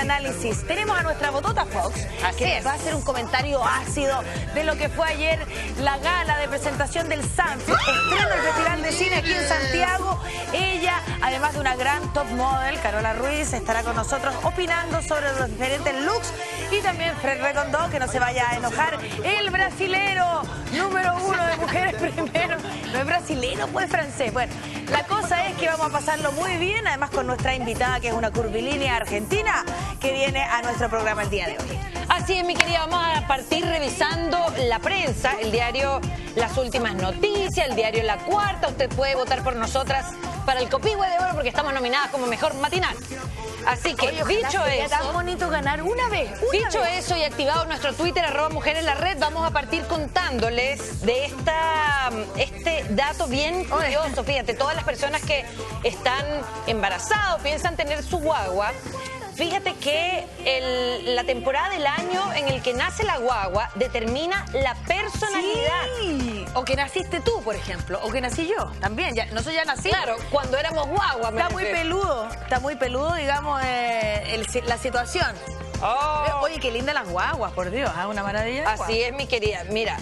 análisis. Tenemos a nuestra Botota Fox, que va a hacer un comentario ácido de lo que fue ayer la gala de presentación del Sanfi, estreno del Festival de Cine aquí en Santiago. Ella, además de una gran top model, Carola Ruiz, estará con nosotros opinando sobre los diferentes looks. Y también Fred Recondo, que no se vaya a enojar, el brasilero número 1 de Mujeres Primero. No es brasilero, pues francés. Bueno, la cosa es que vamos a pasarlo muy bien, además con nuestra invitada, que es una curvilínea argentina, que viene a nuestro programa el día de hoy. Así es, mi querida, vamos a partir revisando la prensa, el diario Las Últimas Noticias, el diario La Cuarta. Usted puede votar por nosotras para el Copihue de Oro porque estamos nominadas como mejor matinal. Así que, dicho eso, tan bonito ganar una vez. Dicho eso y activado nuestro Twitter, @mujereslared, vamos a partir contándoles de este dato bien curioso. Fíjate, todas las personas que están embarazadas o piensan tener su guagua, fíjate que la temporada del año en el que nace la guagua determina la personalidad. Sí. O que naciste tú, por ejemplo, o que nací yo, también. Nosotros ya nacimos. Claro, cuando éramos guagua. Está muy peludo, digamos, la situación. Oye, qué linda las guaguas, por Dios, una maravilla. Así es, mi querida. Mira,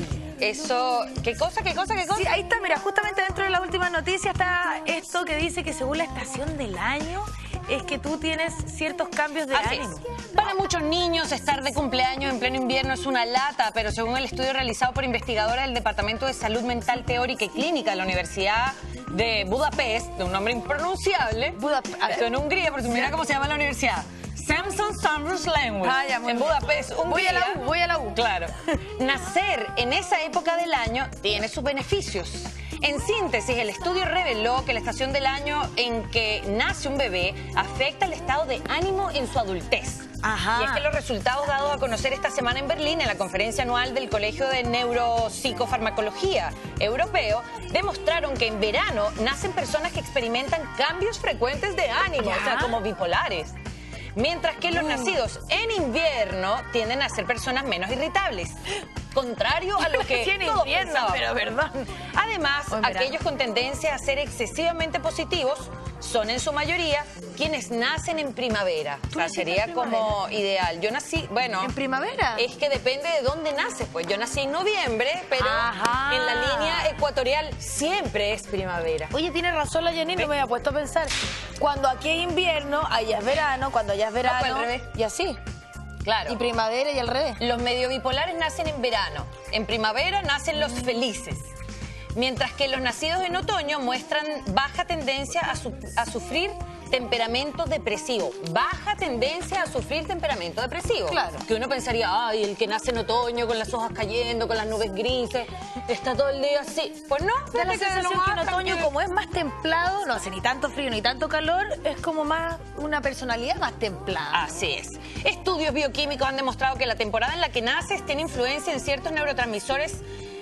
eso... ¿Qué cosa? Sí, ahí está, mira, justamente dentro de las últimas noticias está esto que dice que según la estación del año es que tú tienes ciertos cambios de ánimo. Para muchos niños, estar de cumpleaños en pleno invierno es una lata, pero según el estudio realizado por investigadoras del Departamento de Salud Mental Teórica y Clínica de la Universidad de Budapest, de un nombre impronunciable, esto en Hungría, porque mira cómo se llama la universidad. Samson Sanders Language, en Budapest, voy a la U. Claro. Nacer en esa época del año tiene sus beneficios. En síntesis, el estudio reveló que la estación del año en que nace un bebé afecta el estado de ánimo en su adultez. Y es que los resultados dados a conocer esta semana en Berlín en la conferencia anual del Colegio de Neuropsicofarmacología Europeo demostraron que en verano nacen personas que experimentan cambios frecuentes de ánimo, o sea, como bipolares. Mientras que los nacidos en invierno tienden a ser personas menos irritables. Contrario a lo que todos pensaban. Pero perdón. Además, aquellos con tendencia a ser excesivamente positivos son en su mayoría quienes nacen en primavera. O sea, sería como ideal. Yo nací, bueno... ¿En primavera? Es que depende de dónde naces. Pues yo nací en noviembre, pero en la línea ecuatorial siempre es primavera. Oye, tiene razón la Janine, no me había puesto a pensar. Cuando aquí hay invierno, allá es verano, cuando allá es verano... No, pues al revés. Y así. Claro. Y primavera y al revés. Los medio bipolares nacen en verano. En primavera nacen los felices. Mientras que los nacidos en otoño muestran baja tendencia a sufrir temperamento depresivo. Baja tendencia a sufrir temperamento depresivo. Claro. Que uno pensaría, ay, el que nace en otoño con las hojas cayendo, con las nubes grises, está todo el día así. Pues no, da la sensación que en otoño, como es más templado, no hace ni tanto frío ni tanto calor, es como más una personalidad más templada. Así es. Estudios bioquímicos han demostrado que la temporada en la que naces tiene influencia en ciertos neurotransmisores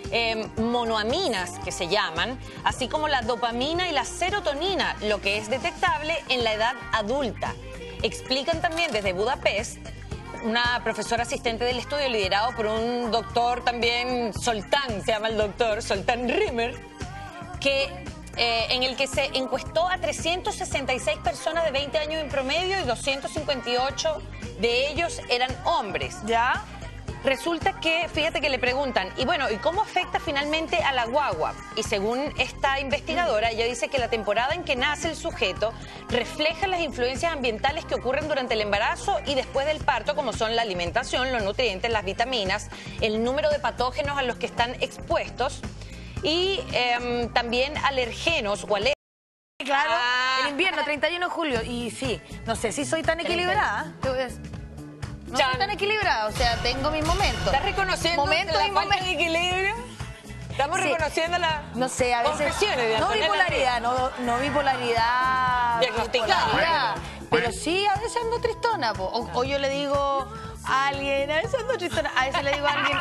monoaminas, que se llaman, así como la dopamina y la serotonina, lo que es detectable en la edad adulta. Explican también desde Budapest, una profesora asistente del estudio liderado por un doctor también, Soltán, se llama el doctor, Soltán Rimmer, que... en el que se encuestó a 366 personas de 20 años en promedio y 258 de ellos eran hombres. ¿Ya? Resulta que, fíjate que le preguntan, y bueno, ¿y cómo afecta finalmente a la guagua? Y según esta investigadora, ella dice que la temporada en que nace el sujeto refleja las influencias ambientales que ocurren durante el embarazo y después del parto, como son la alimentación, los nutrientes, las vitaminas, el número de patógenos a los que están expuestos y también alergenos o alergias. Claro, en invierno, 31 de julio. Y sí, no sé si soy tan equilibrada. No soy tan equilibrada, o sea, tengo mis momentos. ¿Estás reconociendo la falta de equilibrio? Estamos reconociendo la... No sé, a veces... No bipolaridad, no bipolaridad... Diagnosticada. Pero sí, a veces ando tristona. O yo le digo a alguien, a veces ando tristona, a veces le digo a alguien,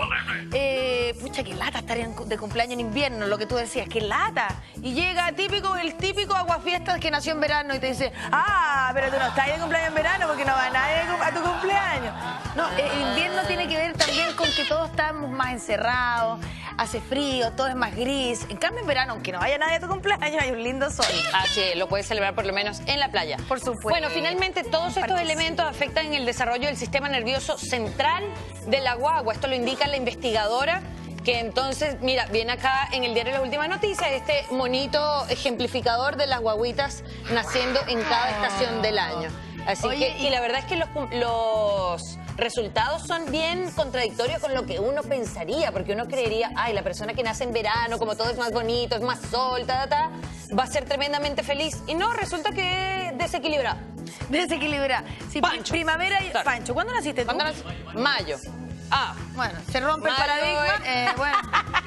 oye, pucha, qué lata estar de cumpleaños en invierno, lo que tú decías, qué lata. Y llega el típico aguafiestas que nació en verano y te dice, pero tú no estás de cumpleaños en verano porque no va nadie de cumpleaños. tu cumpleaños. No, el invierno tiene que ver también con que todos estamos más encerrados, hace frío, todo es más gris. En cambio, en verano, aunque no haya nadie a tu cumpleaños, hay un lindo sol. Así es, lo puedes celebrar por lo menos en la playa. Por supuesto. Bueno, finalmente todos estos elementos afectan el desarrollo del sistema nervioso central de la guagua. Esto lo indica la investigadora, que entonces, mira, viene acá en el diario La Última Noticia, este monito ejemplificador de las guaguitas naciendo en cada estación del año. Así que, y la verdad es que los resultados son bien contradictorios con lo que uno pensaría, porque uno creería, ay, la persona que nace en verano, como todo es más bonito, es más sol, va a ser tremendamente feliz. Y no, resulta que es desequilibrado. Desequilibrada. Sí, Pancho. Primavera y... Claro. Pancho, ¿cuándo naciste tú? ¿Cuándo nací? Mayo. Ah, bueno, se rompe el paradigma. Bueno,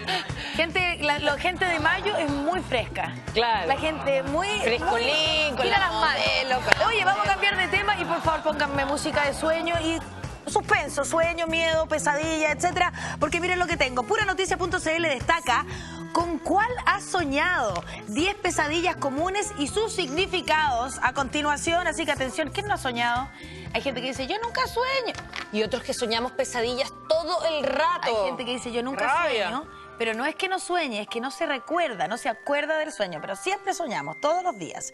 la gente de mayo es muy fresca. Claro. La gente muy... Frescolín, con tira la las manos. modelo, Oye, vamos a cambiar de tema y por favor pónganme música de sueño y suspenso, sueño, miedo, pesadilla, etcétera. Porque miren lo que tengo. Puranoticia.cl destaca con cuál has soñado. 10 pesadillas comunes y sus significados a continuación. Así que atención, ¿quién no ha soñado? Hay gente que dice, yo nunca sueño. y otros que soñamos pesadillas todo el rato. Hay gente que dice, yo nunca sueño. Pero no es que no sueñe, es que no se recuerda, no se acuerda del sueño. Pero siempre soñamos, todos los días.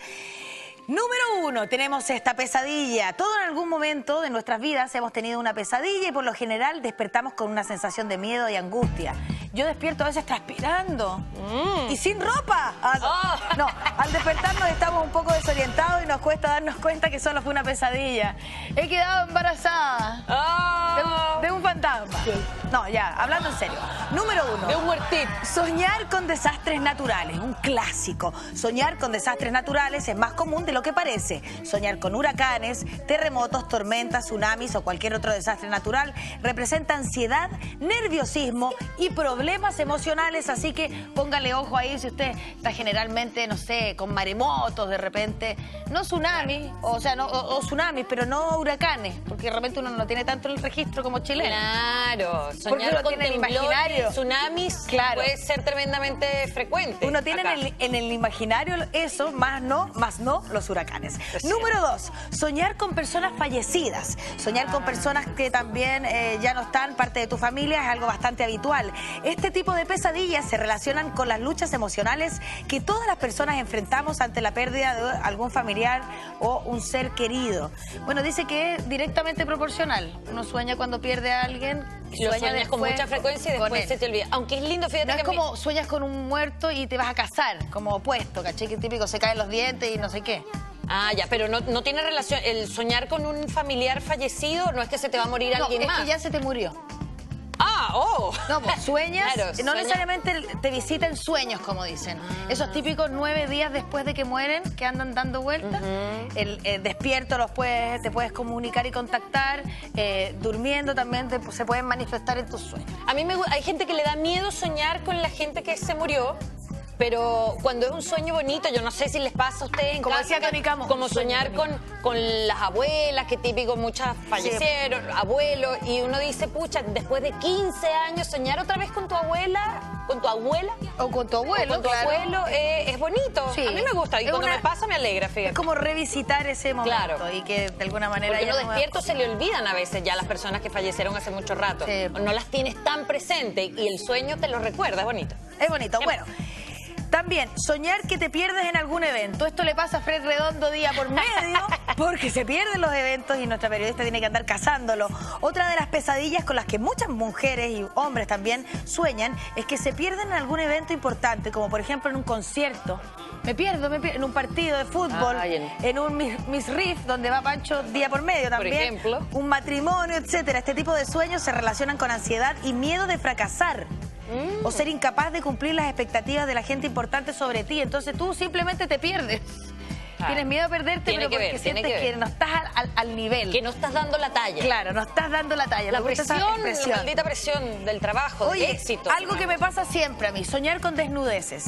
Número 1, tenemos esta pesadilla. Todos en algún momento de nuestras vidas hemos tenido una pesadilla y por lo general despertamos con una sensación de miedo y angustia. Yo despierto a veces transpirando y sin ropa. No, al despertarnos estamos un poco desorientados y nos cuesta darnos cuenta que solo fue una pesadilla. He quedado embarazada de un fantasma. No, ya, hablando en serio. Número 1. De un muertito. Soñar con desastres naturales, un clásico. Soñar con desastres naturales es más común de lo que parece. Soñar con huracanes, terremotos, tormentas, tsunamis o cualquier otro desastre natural representa ansiedad, nerviosismo y problemas emocionales, así que póngale ojo ahí si usted está generalmente, no sé, con maremotos de repente, no tsunamis, o sea, no, o tsunamis, pero no huracanes, porque de repente uno no tiene tanto el registro como chileno. Claro, porque soñar uno con tiene el temblores, imaginario. Tsunamis, Claro. puede ser tremendamente frecuente. Uno tiene acá. en el imaginario eso, más no los huracanes. Número 2, soñar con personas fallecidas. Soñar con personas que también ya no están parte de tu familia es algo bastante habitual. Este tipo de pesadillas se relacionan con las luchas emocionales que todas las personas enfrentamos ante la pérdida de algún familiar o un ser querido. Bueno, dice que es directamente proporcional. Uno sueña cuando pierde a alguien. Lo sueñas con mucha frecuencia y después se te olvida. Aunque es lindo, fíjate no que... es como sueñas con un muerto y te vas a casar, como opuesto, ¿caché? Que típico se caen los dientes y no sé qué. Ah, ya, pero no tiene relación. El soñar con un familiar fallecido no es que se te va a morir alguien más. No, es que ya se te murió. No, pues sueñas, Claro, no necesariamente te visitan sueños, como dicen. Esos típicos 9 días después de que mueren, que andan dando vueltas. El despierto te puedes comunicar y contactar. Durmiendo también se pueden manifestar en tus sueños. A mí hay gente que le da miedo soñar con la gente que se murió. Pero cuando es un sueño bonito, yo no sé si les pasa a ustedes en como casa, decía Tony Camo, como soñar con las abuelas, que típico, muchas fallecieron, abuelos, y uno dice, pucha, después de 15 años, soñar otra vez con tu abuela, o con tu abuelo, es bonito. Sí. A mí me gusta, y cuando me pasa me alegra, fíjate. Es como revisitar ese momento. Claro. Y que de alguna manera... Porque uno despierto se le olvidan a veces ya las personas que fallecieron hace mucho rato. Sí. No las tienes tan presentes y el sueño te lo recuerda, es bonito. Es bonito, bueno. También, soñar que te pierdes en algún evento. Esto le pasa a Fred Redondo día por medio porque se pierden los eventos y nuestra periodista tiene que andar cazándolo. Otra de las pesadillas con las que muchas mujeres y hombres también sueñan es que se pierden en algún evento importante, como por ejemplo en un concierto. Me pierdo en un partido de fútbol, en un Miss Riff, donde va Pancho día por medio también. Por ejemplo. Un matrimonio, etcétera. Este tipo de sueños se relacionan con ansiedad y miedo de fracasar. O ser incapaz de cumplir las expectativas de la gente importante sobre ti. Entonces tú simplemente te pierdes. Tienes miedo a perderte, pero porque sientes que no estás al nivel. Que no estás dando la talla. Claro, no estás dando la talla. La presión, la maldita presión del trabajo, del éxito. Algo que me pasa siempre a mí, soñar con desnudeces.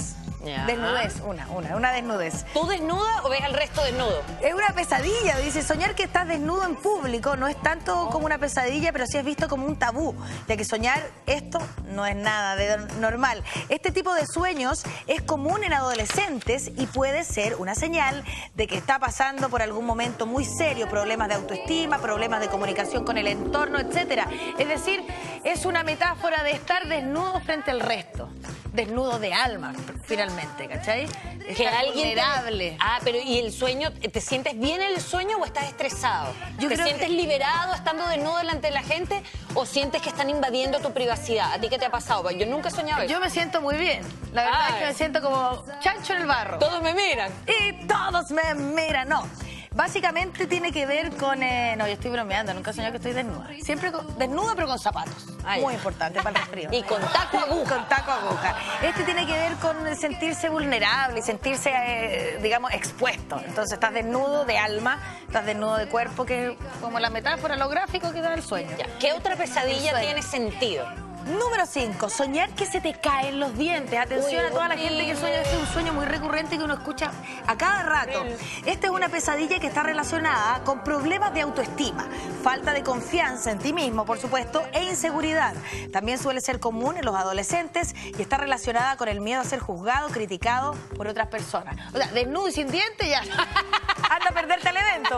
Ya. Desnudez, una desnudez. ¿Tú desnuda o ves al resto desnudo? Es una pesadilla, dice, soñar que estás desnudo en público no es tanto como una pesadilla, pero sí es visto como un tabú, ya que soñar esto no es nada de normal. Este tipo de sueños es común en adolescentes y puede ser una señal de que está pasando por algún momento muy serio, problemas de autoestima, problemas de comunicación con el entorno, etcétera. Es decir, es una metáfora de estar desnudo frente al resto, desnudo de alma, finalmente, ¿cachai? Que Estar alguien vulnerable. pero ¿y el sueño? ¿Te sientes bien en el sueño o estás estresado? Yo ¿Te creo sientes que- liberado estando desnudo delante de la gente o sientes que están invadiendo tu privacidad? ¿A ti qué te ha pasado? Yo nunca he soñado eso. Yo me siento muy bien. La verdad es que Ay. me siento como chancho en el barro. Todos me miran. Y todos me miran, no. Básicamente tiene que ver con... no, yo estoy bromeando, nunca he soñado que estoy desnuda. Siempre desnuda, pero con zapatos. Ay. Muy importante para el resfrío. Y con taco aguja. Con taco aguja. Este tiene que ver con sentirse vulnerable y sentirse, digamos, expuesto. Entonces estás desnudo de alma, estás desnudo de cuerpo, que es como la metáfora, lo gráfico que da el sueño. Ya, ¿qué otra pesadilla El sueño. tiene sentido? Número 5, soñar que se te caen los dientes. Atención Uy, a toda la gente que sueña, este es un sueño muy recurrente que uno escucha a cada rato. Esta es una pesadilla que está relacionada con problemas de autoestima, falta de confianza en ti mismo, por supuesto, e inseguridad. También suele ser común en los adolescentes y está relacionada con el miedo a ser juzgado, criticado por otras personas. O sea, desnudo y sin dientes ya. Anda a perderte el evento.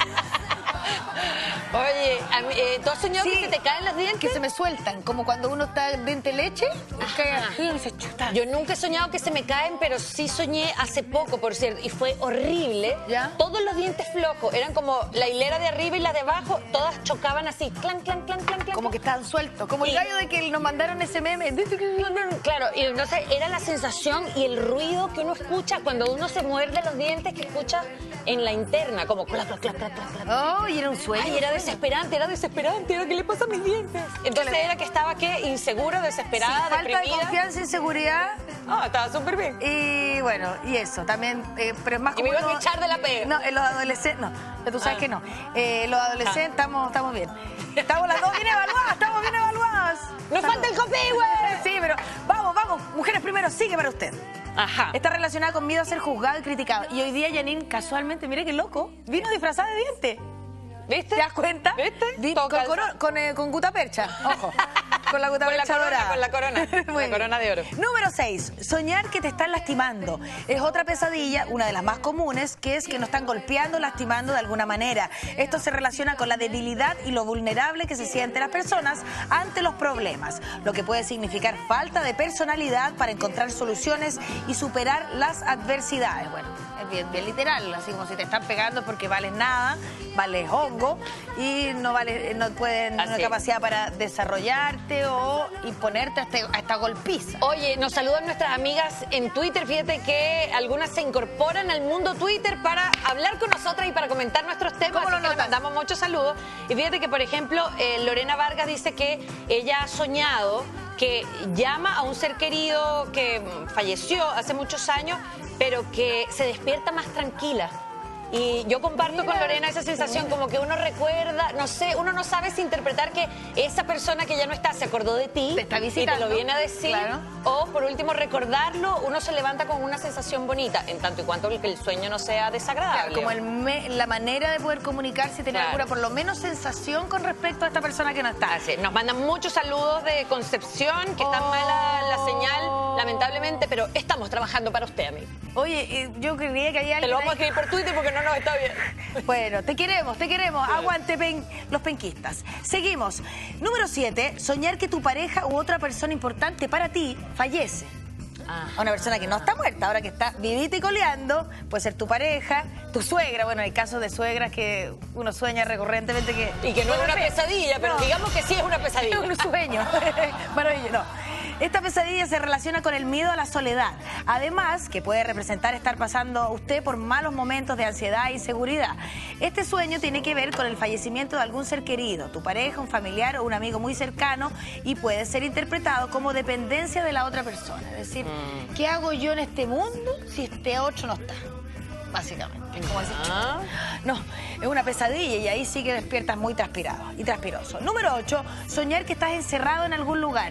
Oye, ¿tú has soñado Sí, que se te caen los dientes? Que se me sueltan, como cuando uno está diente leche, cae así y se chuta. Yo nunca he soñado que se me caen, pero sí soñé hace poco, por cierto, y fue horrible. ¿Ya? Todos los dientes flojos, eran como la hilera de arriba y la de abajo, todas chocaban así, clan, clan, clan, clan, clan. Como que estaban sueltos, como el Y- gallo de que nos mandaron ese meme. Claro, y no sé, era la sensación y el ruido que uno escucha cuando uno se muerde los dientes, que escucha en la interna, como clac, clac, clac, clac, clac, clac. Oh, y era un sueño. Ay, era desesperante, era ¿qué le pasa a mis dientes? Entonces era que estaba, ¿qué? Insegura, desesperada, Sí, falta de deprimida. confianza, inseguridad Estaba súper bien. y bueno, y eso también, pero es más Y me como... iban a echar de la pega. No, en los adolescentes, no, ya tú sabes que no. Los adolescentes estamos bien. Estamos las dos bien evaluadas, estamos bien evaluadas. ¡Nos falta el copy, güey! Sí, pero vamos, mujeres primero, sigue para usted. Ajá. Está relacionada con miedo a ser juzgado y criticado. Y hoy día Janine, casualmente, mire qué loco, vino disfrazada de diente. ¿Viste? ¿Te das cuenta? ¿Viste? Con gutapercha, ojo. Con la gutapercha dorada. Con la corona. Con Muy la corona de oro. Número 6. Soñar que te están lastimando. Es otra pesadilla, una de las más comunes, que es que nos están golpeando, lastimando de alguna manera. Esto se relaciona con la debilidad y lo vulnerable que se sienten las personas ante los problemas, lo que puede significar falta de personalidad para encontrar soluciones y superar las adversidades. Bueno, es bien literal, así como si te están pegando porque vales nada, vales hongo y no pueden Así una es. capacidad para desarrollarte o imponerte a esta golpiza. Oye, nos saludan nuestras amigas en Twitter. Fíjate que algunas se incorporan al mundo Twitter para hablar con nosotras y para comentar nuestros temas. ¿Cómo lo Así que le notas? mandamos muchos saludos. Y fíjate que, por ejemplo, Lorena Vargas dice que ella ha soñado que llama a un ser querido que falleció hace muchos años, pero que se despierta más tranquila. Y yo comparto con Lorena esa sensación, como que uno recuerda, no sé, uno no sabe si interpretar que esa persona que ya no está se acordó de ti Te está y te visitando. lo viene a decir, Claro. o por último recordarlo, uno se levanta con una sensación bonita, en tanto y cuanto que el sueño no sea desagradable. Como la manera de poder comunicarse y tener Claro. alguna, por lo menos, sensación con respecto a esta persona que no está. Así es. Nos mandan muchos saludos de Concepción, que está mala la señal, lamentablemente, pero estamos trabajando para usted, amigo. Oye, yo creía que había Te alguien lo vamos a ahí. escribir por Twitter porque no nos está bien. Bueno, te queremos. Aguante los penquistas. Seguimos. Número 7. Soñar que tu pareja u otra persona importante para ti fallece. A una persona que no está muerta, ahora que está vivita y coleando, puede ser tu pareja, tu suegra. Bueno, hay casos de suegras que uno sueña recurrentemente que... Y que no es una pesadilla, pero No. digamos que sí es una pesadilla. Es un sueño. Maravilloso. No. Esta pesadilla se relaciona con el miedo a la soledad. Además, que puede representar estar pasando usted por malos momentos de ansiedad e inseguridad. Este sueño tiene que ver con el fallecimiento de algún ser querido, tu pareja, un familiar o un amigo muy cercano, y puede ser interpretado como dependencia de la otra persona. Es decir, ¿qué hago yo en este mundo si este otro no está? Básicamente. Como decir, Ah. no, es una pesadilla y ahí sí que despiertas muy transpirado y transpiroso. Número 8, soñar que estás encerrado en algún lugar.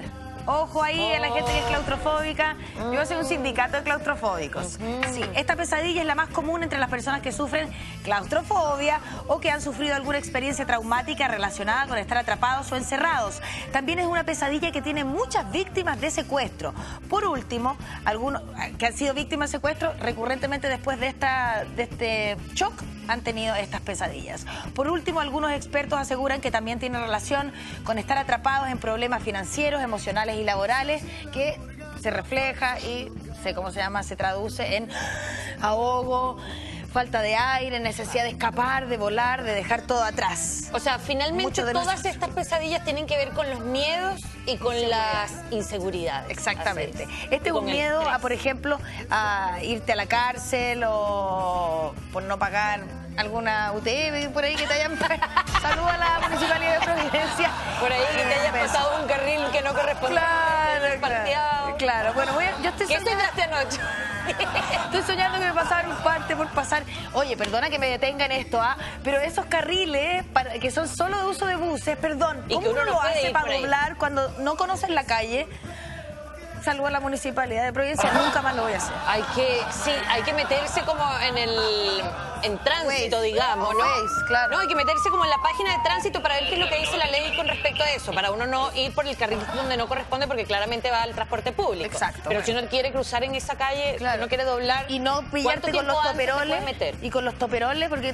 Ojo ahí a la gente que es claustrofóbica. Yo voy a hacer un sindicato de claustrofóbicos. Sí, esta pesadilla es la más común entre las personas que sufren claustrofobia o que han sufrido alguna experiencia traumática relacionada con estar atrapados o encerrados. También es una pesadilla que tiene muchas víctimas de secuestro. Por último, algunos que han sido víctimas de secuestro recurrentemente después de este shock han tenido estas pesadillas. Por último, algunos expertos aseguran que también tiene relación con estar atrapados en problemas financieros, emocionales y laborales, que se refleja y se traduce en ahogo, falta de aire, necesidad de escapar, de volar, de dejar todo atrás. O sea, finalmente todas estas pesadillas tienen que ver con los miedos y con las inseguridades. Exactamente. Este es un miedo a, por ejemplo, a irte a la cárcel o por no pagar alguna UTM por ahí que te hayan... Saluda a la Municipalidad de Providencia. Por ahí que te hayas pasado un carril que no corresponde. Claro. Bueno, yo estoy soñando... ¿Qué soñaste anoche? Estoy soñando que me pasaron un parte por pasar. Oye, perdona que me detenga en esto, pero esos carriles que son solo de uso de buses, perdón, ¿cómo uno lo hace para doblar cuando no conoces la calle? Saludo a la Municipalidad de Providencia, nunca más lo voy a hacer. Hay que meterse como en tránsito, digamos, ¿no? Claro. No, hay que meterse como en la página de tránsito para ver qué es lo que dice la ley con respecto a eso, para uno no ir por el carril donde no corresponde porque claramente va al transporte público. Exacto. Pero si uno quiere cruzar en esa calle, si uno quiere doblar... Y no pillarte con los toperoles. Y con los toperoles porque...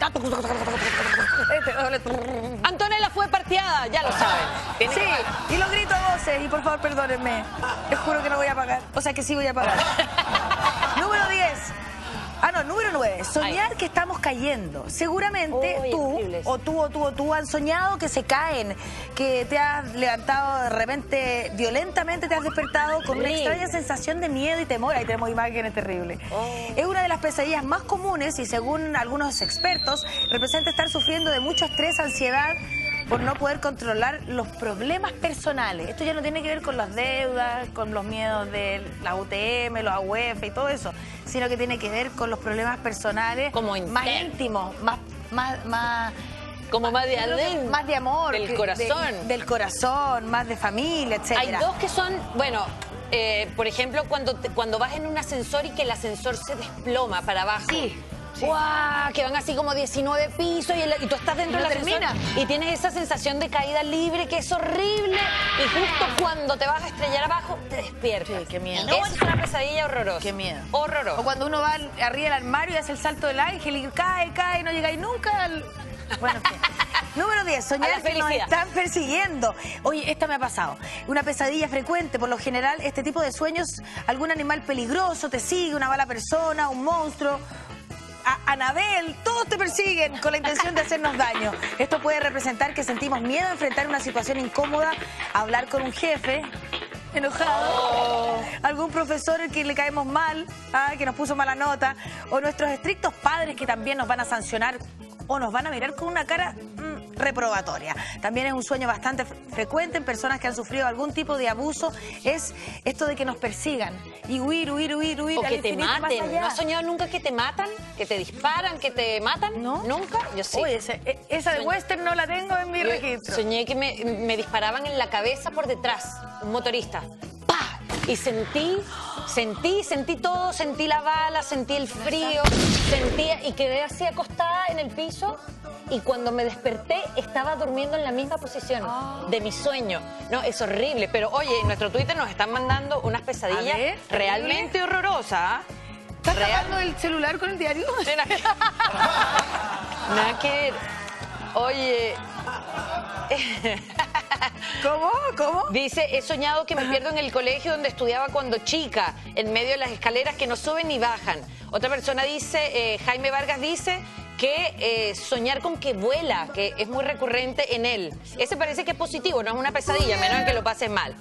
Antonella fue parteada, ya lo saben. Sí, y lo grito a voces y por favor perdónenme. Les juro que no voy a pagar. O sea que sí voy a pagar. Número 10. Número 9. Soñar que estamos cayendo. Seguramente tú han soñado que se caen, que te has levantado de repente, violentamente te has despertado con una extraña sensación de miedo y temor. Ahí tenemos imágenes terribles. Es una de las pesadillas más comunes y según algunos expertos representa estar sufriendo de mucho estrés, ansiedad, por no poder controlar los problemas personales. Esto ya no tiene que ver con las deudas, con los miedos de la UTM, los AUF y todo eso, sino que tiene que ver con los problemas personales como más íntimos, como más de adentro, más de amor, del corazón. Del corazón, más de familia, etc. Hay dos que son, bueno, por ejemplo, cuando vas en un ascensor y que el ascensor se desploma para abajo. Sí. ¡Guau! Que van así como 19 pisos y tú estás dentro del ascensor y tienes esa sensación de caída libre que es horrible y justo cuando te vas a estrellar abajo te despiertas. Sí, qué miedo. Es una pesadilla horrorosa. Qué miedo. Horroroso. O cuando uno va arriba del armario y hace el salto del ángel y cae y no llegáis nunca Bueno, número 10, soñar que nos están persiguiendo. Oye, esta me ha pasado. Una pesadilla frecuente, por lo general, este tipo de sueños, algún animal peligroso te sigue, una mala persona, un monstruo... Anabel, todos te persiguen con la intención de hacernos daño. Esto puede representar que sentimos miedo a enfrentar una situación incómoda, hablar con un jefe enojado, algún profesor al que le caemos mal, que nos puso mala nota, o nuestros estrictos padres que también nos van a sancionar o nos van a mirar con una cara reprobatoria. También es un sueño bastante frecuente en personas que han sufrido algún tipo de abuso, es esto de que nos persigan y huir. O que te maten. ¿No has soñado nunca que te matan? ¿Que te disparan? ¿Que te matan? ¿No? ¿Nunca? Yo sí. Oye, esa de western no la tengo en mi registro. Soñé que me disparaban en la cabeza por detrás, un motorista. ¡Pah! Y sentí todo, sentí la bala, sentí el frío, y quedé así acostada en el piso y cuando me desperté estaba durmiendo en la misma posición de mi sueño. No, es horrible, pero oye, en nuestro Twitter nos están mandando unas pesadillas realmente horrorosas. ¿Estás grabando el celular con el diario? Nada que ver. Oye... ¿Cómo? Dice, he soñado que me pierdo en el colegio donde estudiaba cuando chica, en medio de las escaleras que no suben ni bajan. Otra persona dice, Jaime Vargas dice que soñar con que vuela, que es muy recurrente en él. Ese parece que es positivo, no es una pesadilla, menos en que lo pases mal.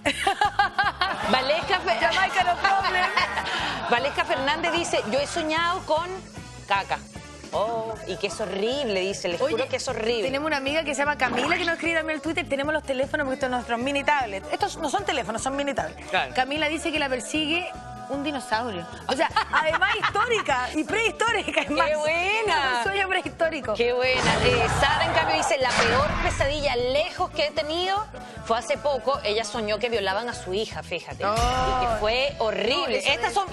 Valesca Fernández dice, yo he soñado con caca. Y que es horrible, dice, les juro que es horrible. Tenemos una amiga que se llama Camila que nos escribe también en el Twitter, tenemos los teléfonos porque estos son nuestros mini tablets. Estos no son teléfonos, son mini tablets. Claro. Camila dice que la persigue un dinosaurio. O sea, además histórica y prehistórica. Es más, ¡qué buena! Un sueño prehistórico. ¡Qué buena! Sara, en cambio, dice, la peor pesadilla lejos que he tenido fue hace poco. Ella soñó que violaban a su hija, fíjate. Oh. Y que fue horrible. No, estas son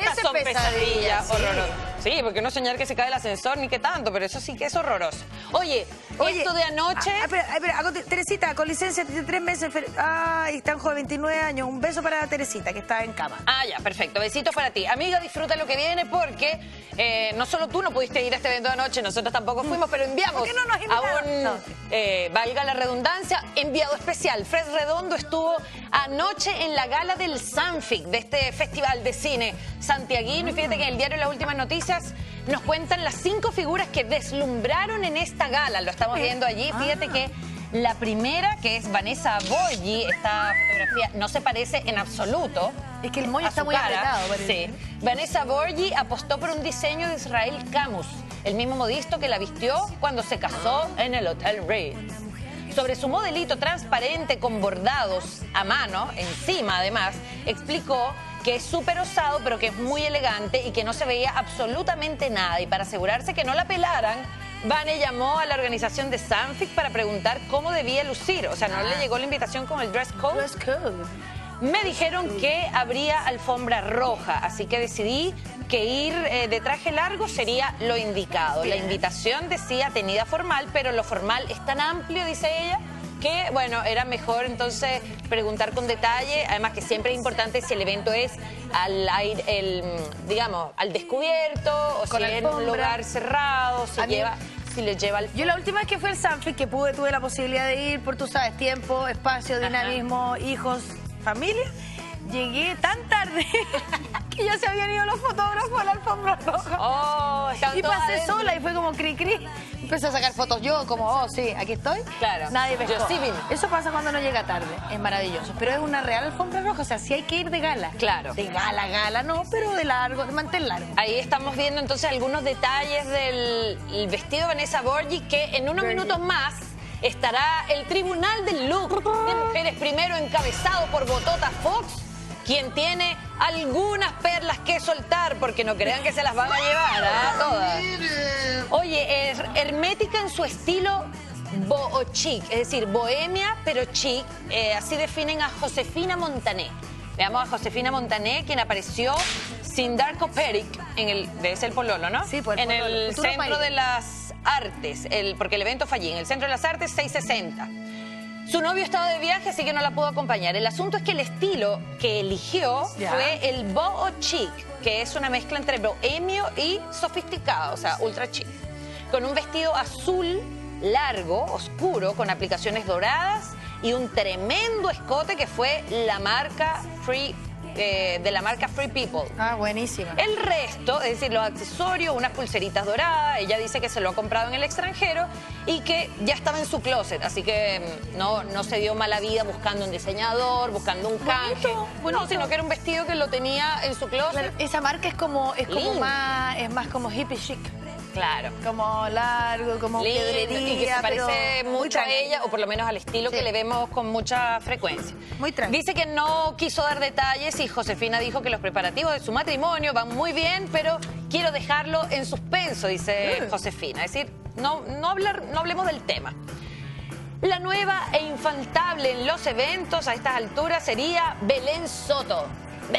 pesadillas sí. horrorosas. Sí, porque no soñar que se cae el ascensor ni que tanto, pero eso sí que es horroroso. Oye, esto de anoche... Espera, Teresita, con licencia de 3 meses. Ay, tan joven, 29 años. Un beso para Teresita, que está en cama. Ah, ya, perfecto. Besitos para ti. Amiga, disfruta lo que viene porque no solo tú no pudiste ir a este evento de anoche, nosotros tampoco fuimos, pero enviamos ¿Por qué no nos invitaron? a un, valga la redundancia, enviado especial. Fred Redondo estuvo anoche en la gala del Sanfic, de este festival de cine santiaguino. Y fíjate que en el diario Las Últimas Noticias nos cuentan las 5 figuras que deslumbraron en esta gala. Lo estamos viendo allí. Fíjate que la primera, que es Vanessa Borgi, esta fotografía no se parece en absoluto. Es que el moño está muy apretado, parece. Sí. Vanessa Borgi apostó por un diseño de Israel Camus, el mismo modisto que la vistió cuando se casó en el Hotel Reed. Sobre su modelito transparente con bordados a mano, encima además, explicó que es súper osado, pero que es muy elegante y que no se veía absolutamente nada. Y para asegurarse que no la pelaran, Vane llamó a la organización de Sanfic para preguntar cómo debía lucir. O sea, no le llegó la invitación con el dress code. Dress code. Me dijeron que habría alfombra roja, así que decidí que ir de traje largo sería lo indicado. La invitación decía tenida formal, pero lo formal es tan amplio, dice ella, que, bueno, era mejor entonces preguntar con detalle. Además que siempre es importante si el evento es al aire, digamos, al descubierto, o con si es en un lugar cerrado, si le lleva al... Yo la última vez que fui al Sanfic, que tuve la posibilidad de ir por, tú sabes, tiempo, espacio, dinamismo, hijos, familia, llegué tan tarde que ya se habían ido los fotógrafos a la alfombra roja. Oh, y pasé sola y fue como cri-cri. Empecé a sacar fotos yo, como, oh, sí, aquí estoy. Claro. Nadie pescó. Yo sí vine. Eso pasa cuando no llega tarde. Es maravilloso. Pero es una real alfombra roja. O sea, sí hay que ir de gala. Claro. De gala, no, pero de largo, de mantel largo. Ahí estamos viendo entonces algunos detalles del vestido de Vanessa Borgi, que en unos minutos más estará el Tribunal del Look de Mujeres Primero, encabezado por Botota Fox, quien tiene algunas perlas que soltar, porque no crean que se las van a llevar todas. Oye, es hermética en su estilo boho-chic, es decir, bohemia pero chic. Así definen a Josefina Montané. Veamos a Josefina Montané, quien apareció sin Darko Peric, debe ser el pololo, ¿no? Sí, pues en el Centro país de las Artes, porque el evento fue allí, en el Centro de las Artes 660. Su novio estaba de viaje, así que no la pudo acompañar. El asunto es que el estilo que eligió fue el boho chic, que es una mezcla entre bohemio y sofisticado, o sea, ultra chic. Con un vestido azul largo, oscuro, con aplicaciones doradas y un tremendo escote que fue la marca de la marca Free People. Ah, buenísima. El resto, es decir, los accesorios, unas pulseritas doradas, ella dice que se lo ha comprado en el extranjero y que ya estaba en su closet, así que no se dio mala vida buscando un diseñador, buscando un canje. Bonito. No, sino que era un vestido que lo tenía en su closet. Claro, esa marca es más como hippie chic. Claro. Como largo, como piedrería. Y que se parece mucho a ella, o por lo menos al estilo que le vemos con mucha frecuencia. Muy tranquilo. Dice que no quiso dar detalles y Josefina dijo que los preparativos de su matrimonio van muy bien, pero quiero dejarlo en suspenso, dice Josefina. Es decir, no hablemos del tema. La nueva e infaltable en los eventos a estas alturas sería Belén Soto.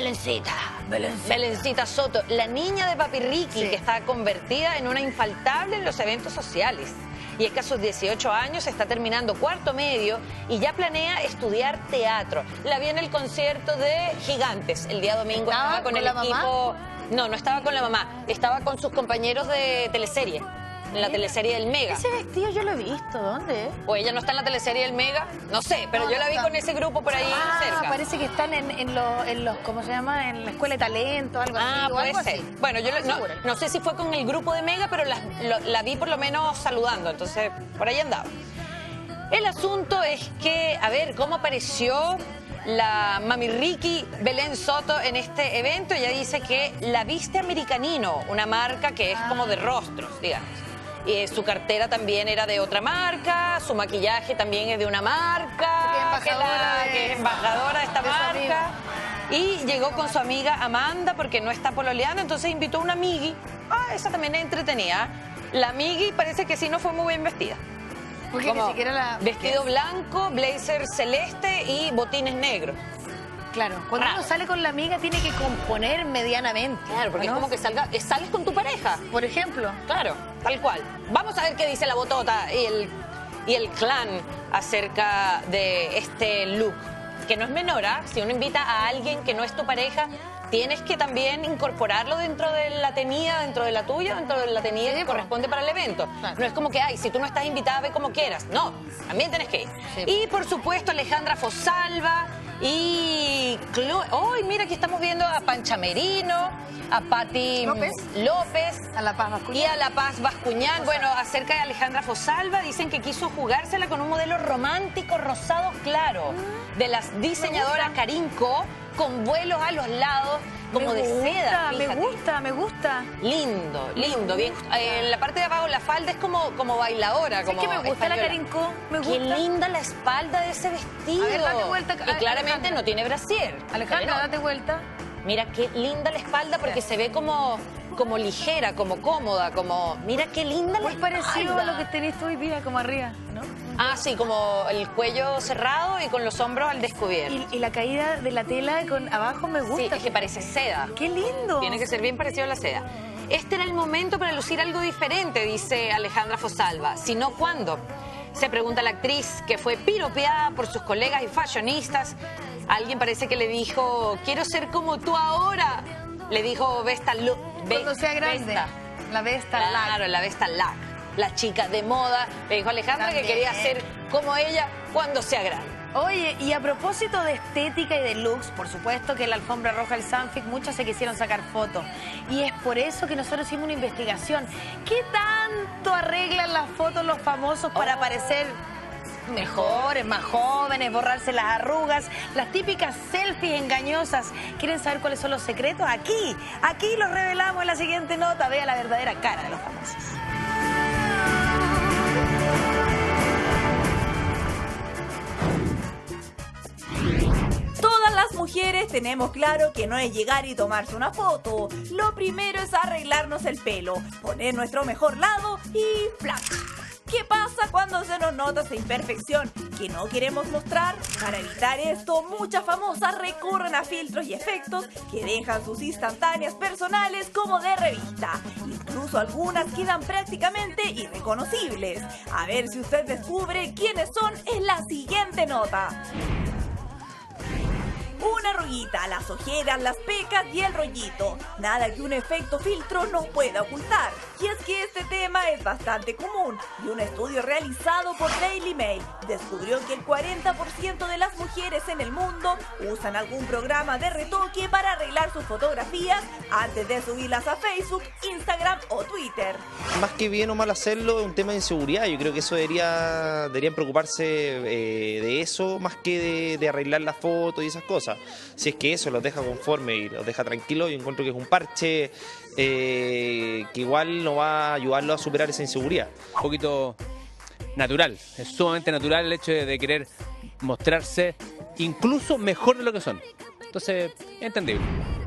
Belencita Soto, la niña de Papi Ricky, que está convertida en una infaltable en los eventos sociales. Y es que a sus 18 años está terminando cuarto medio y ya planea estudiar teatro. La vi en el concierto de Gigantes el día domingo. Estaba con el equipo. No estaba con la mamá, estaba con sus compañeros de teleserie. En la teleserie del Mega. Ese vestido yo lo he visto, ¿dónde? O ella no está en la teleserie del Mega, no sé, pero yo la vi con ese grupo por ahí cerca. Parece que están en los, ¿cómo se llama? En la escuela de talento, algo así. Puede ser. Así. Bueno, yo no sé si fue con el grupo de Mega, pero la vi por lo menos saludando, entonces por ahí andaba. El asunto es que, a ver, ¿cómo apareció la Mami Ricky Belén Soto en este evento? Ella dice que la viste Americanino, una marca que es como de rostros, digamos. Su cartera también era de otra marca, su maquillaje también es de una marca, que es embajadora de esta marca. y llegó con su amiga Amanda porque no está pololeando, entonces invitó a una amigui. Esa también es entretenida. La amigui parece que sí no fue muy bien vestida. Porque ni siquiera la... Vestido blanco, blazer celeste y botines negros. Claro, cuando uno sale con la amiga tiene que componer medianamente. Claro, porque es como que sales con tu pareja. Por ejemplo. Claro, tal cual. Vamos a ver qué dice la botota y el clan acerca de este look. Que no es menor, ¿ah? Si uno invita a alguien que no es tu pareja, tienes que también incorporarlo dentro de la tenida, dentro de la tuya, dentro de la tenida que corresponde para el evento. Claro. No es como que, si tú no estás invitada, ve como quieras. No, también tienes que ir. Sí. Y por supuesto Alejandra Fosalva y Chloe. Mira, aquí estamos viendo a Pancha Merino, a Pati López, a La Paz Bascuñán. Y a La Paz Bascuñán. Bueno, acerca de Alejandra Fosalva, dicen que quiso jugársela con un modelo romántico rosado claro de la diseñadora Carinco, con vuelos a los lados, como de seda. Me gusta. Lindo, lindo. Bien. En la parte de abajo la falda es como bailadora. Como que me gusta española. La Carinco. Me gusta. Qué linda la espalda de ese vestido. A ver, date vuelta. Y claramente no tiene brasier. Alejandra, date vuelta. Mira qué linda la espalda porque se ve como ligera, como cómoda, mira qué linda la espalda. Muy parecido a lo que tenés tú hoy día, como arriba, ¿no? Sí, como el cuello cerrado y con los hombros al descubierto. Y la caída de la tela con abajo me gusta. Sí, es que parece seda. ¡Qué lindo! Tiene que ser bien parecido a la seda. Este era el momento para lucir algo diferente, dice Alejandra Fosalva. Si no, ¿cuándo? Se pregunta la actriz, que fue piropeada por sus colegas y fashionistas. Alguien parece que le dijo, quiero ser como tú ahora. Le dijo Vesta Lack. Cuando sea grande. La Vesta Lack. Claro, la Vesta Lack. La chica de moda. Le dijo a Alejandra que quería ser como ella cuando sea grande. Oye, y a propósito de estética y de looks, por supuesto que en la alfombra roja del Sanfic muchos se quisieron sacar fotos. Y es por eso que nosotros hicimos una investigación. ¿Qué tanto arreglan las fotos los famosos para parecer mejores, más jóvenes, borrarse las arrugas, las típicas selfies engañosas? ¿Quieren saber cuáles son los secretos? Aquí los revelamos en la siguiente nota. Vea la verdadera cara de los famosos. Todas las mujeres tenemos claro que no es llegar y tomarse una foto. Lo primero es arreglarnos el pelo, poner nuestro mejor lado y ¡flac! ¿Qué pasa cuando se nos nota esa imperfección que no queremos mostrar? Para evitar esto, muchas famosas recurren a filtros y efectos que dejan sus instantáneas personales como de revista. Incluso algunas quedan prácticamente irreconocibles. A ver si usted descubre quiénes son en la siguiente nota. Una arruguita, las ojeras, las pecas y el rollito. Nada que un efecto filtro no pueda ocultar. Y es que este tema es bastante común. Y un estudio realizado por Daily Mail descubrió que el 40% de las mujeres en el mundo usan algún programa de retoque para arreglar sus fotografías antes de subirlas a Facebook, Instagram o Twitter. Más que bien o mal hacerlo, es un tema de inseguridad. Yo creo que eso deberían preocuparse de eso más que de arreglar la foto y esas cosas. Si es que eso los deja conforme y los deja tranquilos, yo encuentro que es un parche que igual no va a ayudarlo a superar esa inseguridad. Un poquito natural, es sumamente natural el hecho de querer mostrarse incluso mejor de lo que son. Entonces, es entendible.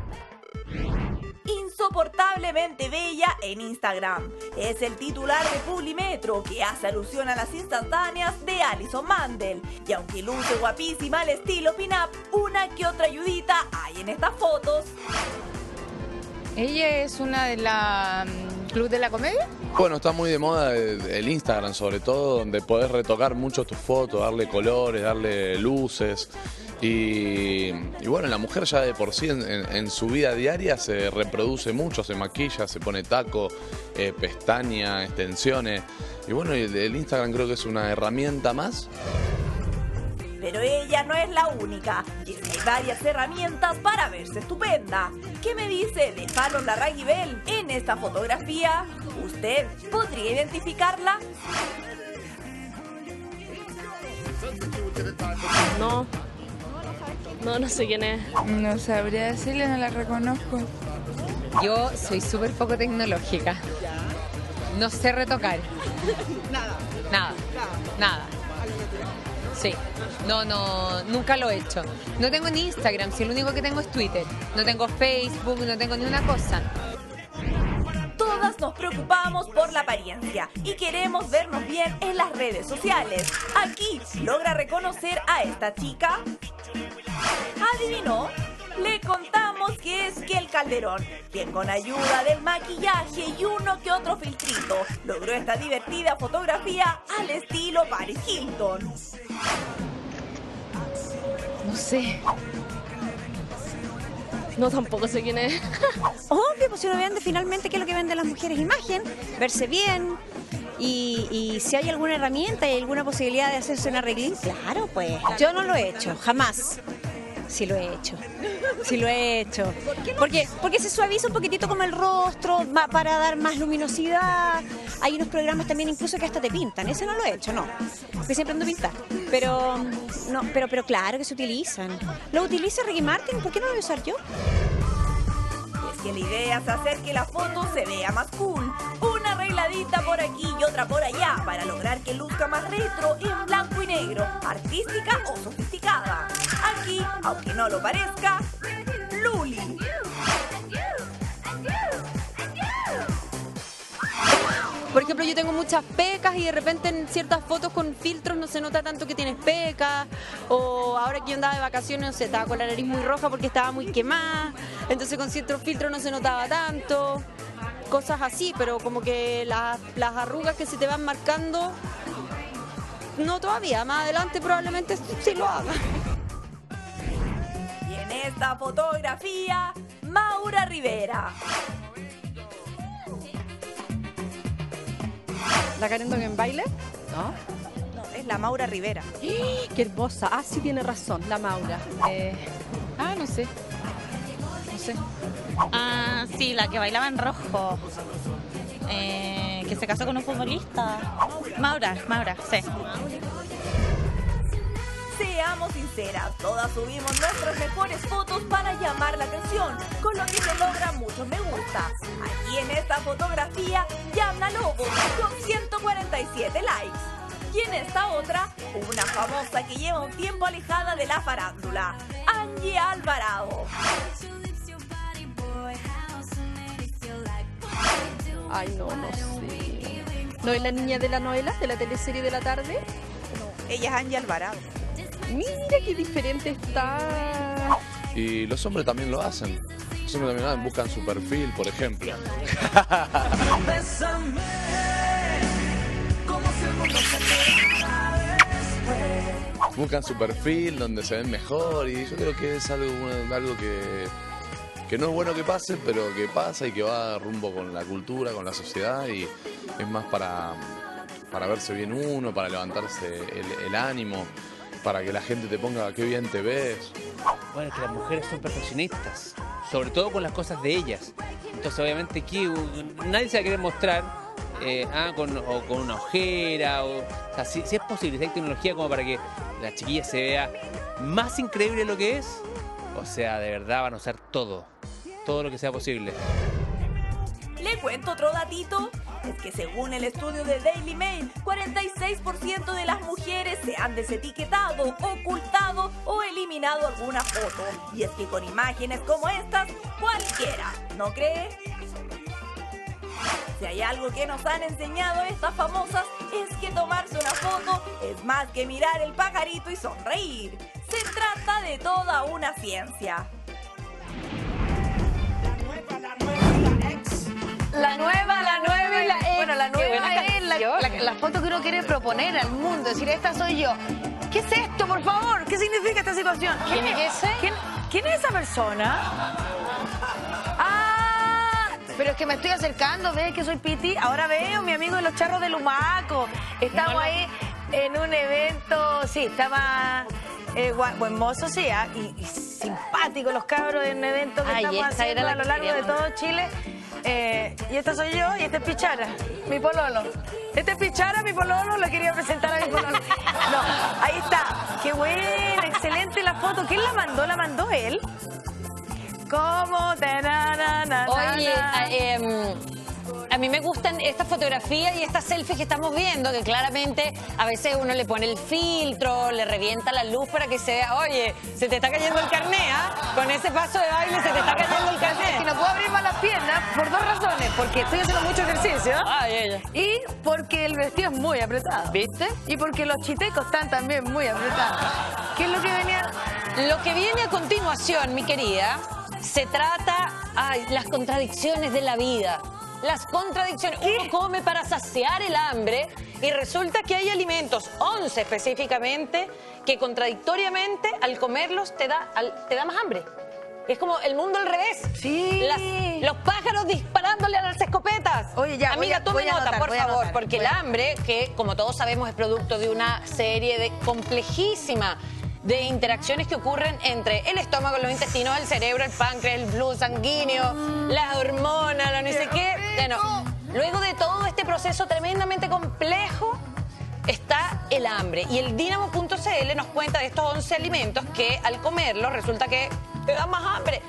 Insoportablemente bella en Instagram. Es el titular de Publimetro, que hace alusión a las instantáneas de Alison Mandel. Y aunque luce guapísima al estilo pin-up, una que otra ayudita hay en estas fotos. ¿Ella es una de la Club de la Comedia? Bueno, está muy de moda el Instagram, sobre todo, donde podés retocar mucho tus fotos, darle colores, darle luces. Y bueno, la mujer ya de por sí en su vida diaria se reproduce mucho, se maquilla, se pone taco, pestañas, extensiones. Y bueno, el Instagram creo que es una herramienta más. Pero ella no es la única, y es que hay varias herramientas para verse estupenda. ¿Qué me dice de Fallon Larraín Bell en esta fotografía? ¿Usted podría identificarla? No sé quién es. No sabría decirle, no la reconozco. Yo soy súper poco tecnológica. No sé retocar. Nada. Sí. No, nunca lo he hecho. No tengo ni Instagram, si lo único que tengo es Twitter. No tengo Facebook, no tengo ni una cosa. Todas nos preocupamos por la apariencia y queremos vernos bien en las redes sociales. Aquí logra reconocer a esta chica. ¿Adivinó? Le contamos que es Kel Calderón, quien con ayuda del maquillaje y uno que otro filtrito logró esta divertida fotografía al estilo Paris Hilton. No sé. No, tampoco sé quién es. Obvio, pues si uno vende finalmente qué es lo que venden las mujeres, imagen, verse bien. Y si hay alguna herramienta y alguna posibilidad de hacerse un arreglín, claro, pues. Yo no lo he hecho, jamás. Sí lo he hecho. Sí lo he hecho. Porque se suaviza un poquitito como el rostro, para dar más luminosidad. Hay unos programas también incluso que hasta te pintan. Ese no lo he hecho, no. Porque siempre ando a pintar. Pero claro que se utilizan. ¿Lo utiliza Ricky Martin? ¿Por qué no lo voy a usar yo? Es que la idea es hacer que la foto se vea más cool. Una arregladita por aquí y otra por allá para lograr que luzca más retro en blanco y negro, artística o sofisticada. Aquí, aunque no lo parezca, Luli. Por ejemplo, yo tengo muchas pecas y de repente en ciertas fotos con filtros no se nota tanto que tienes pecas. O ahora que yo andaba de vacaciones, no sé, estaba con la nariz muy roja porque estaba muy quemada. Entonces con ciertos filtros no se notaba tanto. Cosas así, pero como que las arrugas que se te van marcando, no todavía. Más adelante probablemente sí lo haga. Y en esta fotografía, Maura Rivera. ¿La Karen Dogen baile? No. No, es la Maura Rivera. ¡Qué hermosa! Ah, sí tiene razón, la Maura. No sé. No sé. Ah, sí, la que bailaba en rojo. Que se casó con un futbolista. Maura, sí. Seamos sinceras, todas subimos nuestras mejores fotos para llamar la atención, con lo que se logra muchos me gusta. Aquí en esta fotografía, Yamna Lobo, con 147 likes. Y en esta otra, una famosa que lleva un tiempo alejada de la farándula, Angie Alvarado. Ay, no sé. ¿No es la niña de la novela, de la teleserie de la tarde? No, ella es Angie Alvarado. Mira qué diferente está. Y los hombres también lo hacen. Los hombres también buscan su perfil, por ejemplo. Buscan su perfil donde se ven mejor y yo creo que es algo que no es bueno que pase, pero que pasa y que va rumbo con la cultura, con la sociedad y es más para verse bien uno, para levantarse el ánimo, para que la gente te ponga qué bien te ves. Bueno, es que las mujeres son perfeccionistas, sobre todo con las cosas de ellas. Entonces obviamente aquí nadie se va a querer mostrar con una ojera, o sea, si es posible, si hay tecnología como para que la chiquilla se vea más increíble de lo que es, o sea, de verdad van a usar todo lo que sea posible. ¿Le cuento otro datito? Es que según el estudio de Daily Mail, 46% de las mujeres se han desetiquetado, ocultado o eliminado alguna foto. Y es que con imágenes como estas, cualquiera, ¿no cree? Si hay algo que nos han enseñado estas famosas es que tomarse una foto es más que mirar el pajarito y sonreír. Se trata de toda una ciencia. La nueva y la ex. Bueno, la nueva es la foto que uno quiere proponer al mundo. Decir, esta soy yo. ¿Qué es esto, por favor? ¿Qué significa esta situación? ¿Quién es esa persona? Pero es que me estoy acercando, ¿ves que soy Piti? Ahora veo mi amigo de los charros de Lumaco. Estamos ahí en un evento, sí, estaba buen mozo, sí, y simpático los cabros en un evento que estamos haciendo a lo largo de todo Chile. Y esta soy yo y este es Pichara, mi pololo. Este es Pichara, mi pololo, lo quería presentar a mi pololo. No, ahí está. Qué buena, excelente la foto. ¿Quién la mandó? ¿La mandó él? ¿Cómo? Oye, a mí me gustan estas fotografías y estas selfies que estamos viendo, que claramente a veces uno le pone el filtro, le revienta la luz para que se vea, oye, se te está cayendo el carné, ¿ah? Con ese paso de baile se te está cayendo el carné. Y no puedo abrir más las piernas por dos razones, porque estoy haciendo mucho ejercicio y porque el vestido es muy apretado. ¿Viste? Y porque los chitecos están también muy apretados. ¿Qué es lo que venía? Lo que viene a continuación, mi querida, se trata, las contradicciones de la vida. Las contradicciones. Uno come para saciar el hambre y resulta que hay alimentos, 11 específicamente, que contradictoriamente al comerlos te da más hambre. Es como el mundo al revés. Sí. Los pájaros disparándole a las escopetas. Oye, ya, amiga, tome nota, por favor, porque el hambre, que como todos sabemos es producto de una serie complejísima de interacciones que ocurren entre el estómago, los intestinos, el cerebro, el páncreas, el flujo sanguíneo, las hormonas, no sé qué. Bueno, luego de todo este proceso tremendamente complejo está el hambre. Y el Dinamo.cl nos cuenta de estos 11 alimentos que al comerlos resulta que te da más hambre.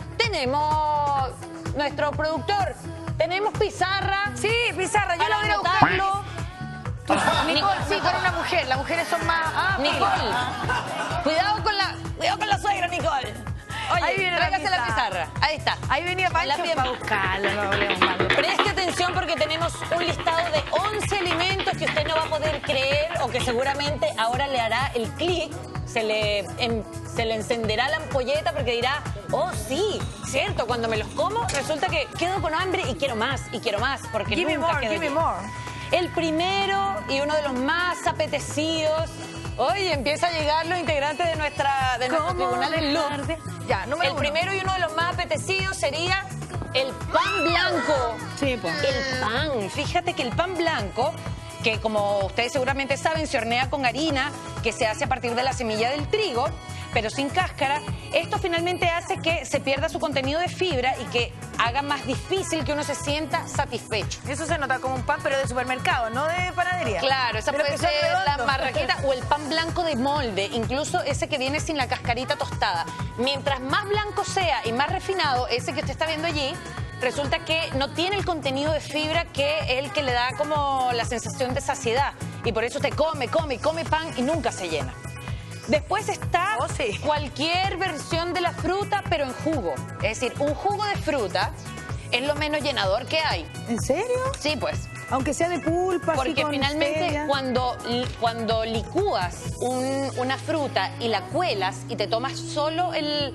Tenemos nuestro productor, tenemos pizarra. Sí, pizarra, yo la voy a buscarlo. Nicole, sí, con una mujer. Las mujeres son más... Nicole, cuidado con la suegra, Nicole. Oye, ahí viene tráigase la pizarra. Ahí está. Ahí venía Pancho para buscarla. No hablemos mal. Preste atención porque tenemos un listado de 11 alimentos que usted no va a poder creer o que seguramente ahora le hará el clic, se le encenderá la ampolleta porque dirá, oh sí, cierto, cuando me los como resulta que quedo con hambre y quiero más, porque give nunca me quedo more. El primero y uno de los más apetecidos. Oye, empieza a llegar los integrantes de nuestro tribunal del look. Ya, número uno. El primero y uno de los más apetecidos sería el pan blanco. Sí, pues. El pan. Fíjate que el pan blanco, que como ustedes seguramente saben, se hornea con harina que se hace a partir de la semilla del trigo, pero sin cáscara. Esto finalmente hace que se pierda su contenido de fibra y que haga más difícil que uno se sienta satisfecho. Eso se nota como un pan, pero de supermercado, no de panadería. Claro, esa puede ser la marraqueta o el pan blanco de molde, incluso ese que viene sin la cascarita tostada. Mientras más blanco sea y más refinado, ese que usted está viendo allí, resulta que no tiene el contenido de fibra que es el que le da como la sensación de saciedad. Y por eso usted come pan y nunca se llena. Después está cualquier versión de la fruta, pero en jugo. Es decir, un jugo de fruta es lo menos llenador que hay. ¿En serio? Sí, pues. Aunque sea de pulpa. Porque finalmente cuando licúas una fruta y la cuelas y te tomas solo el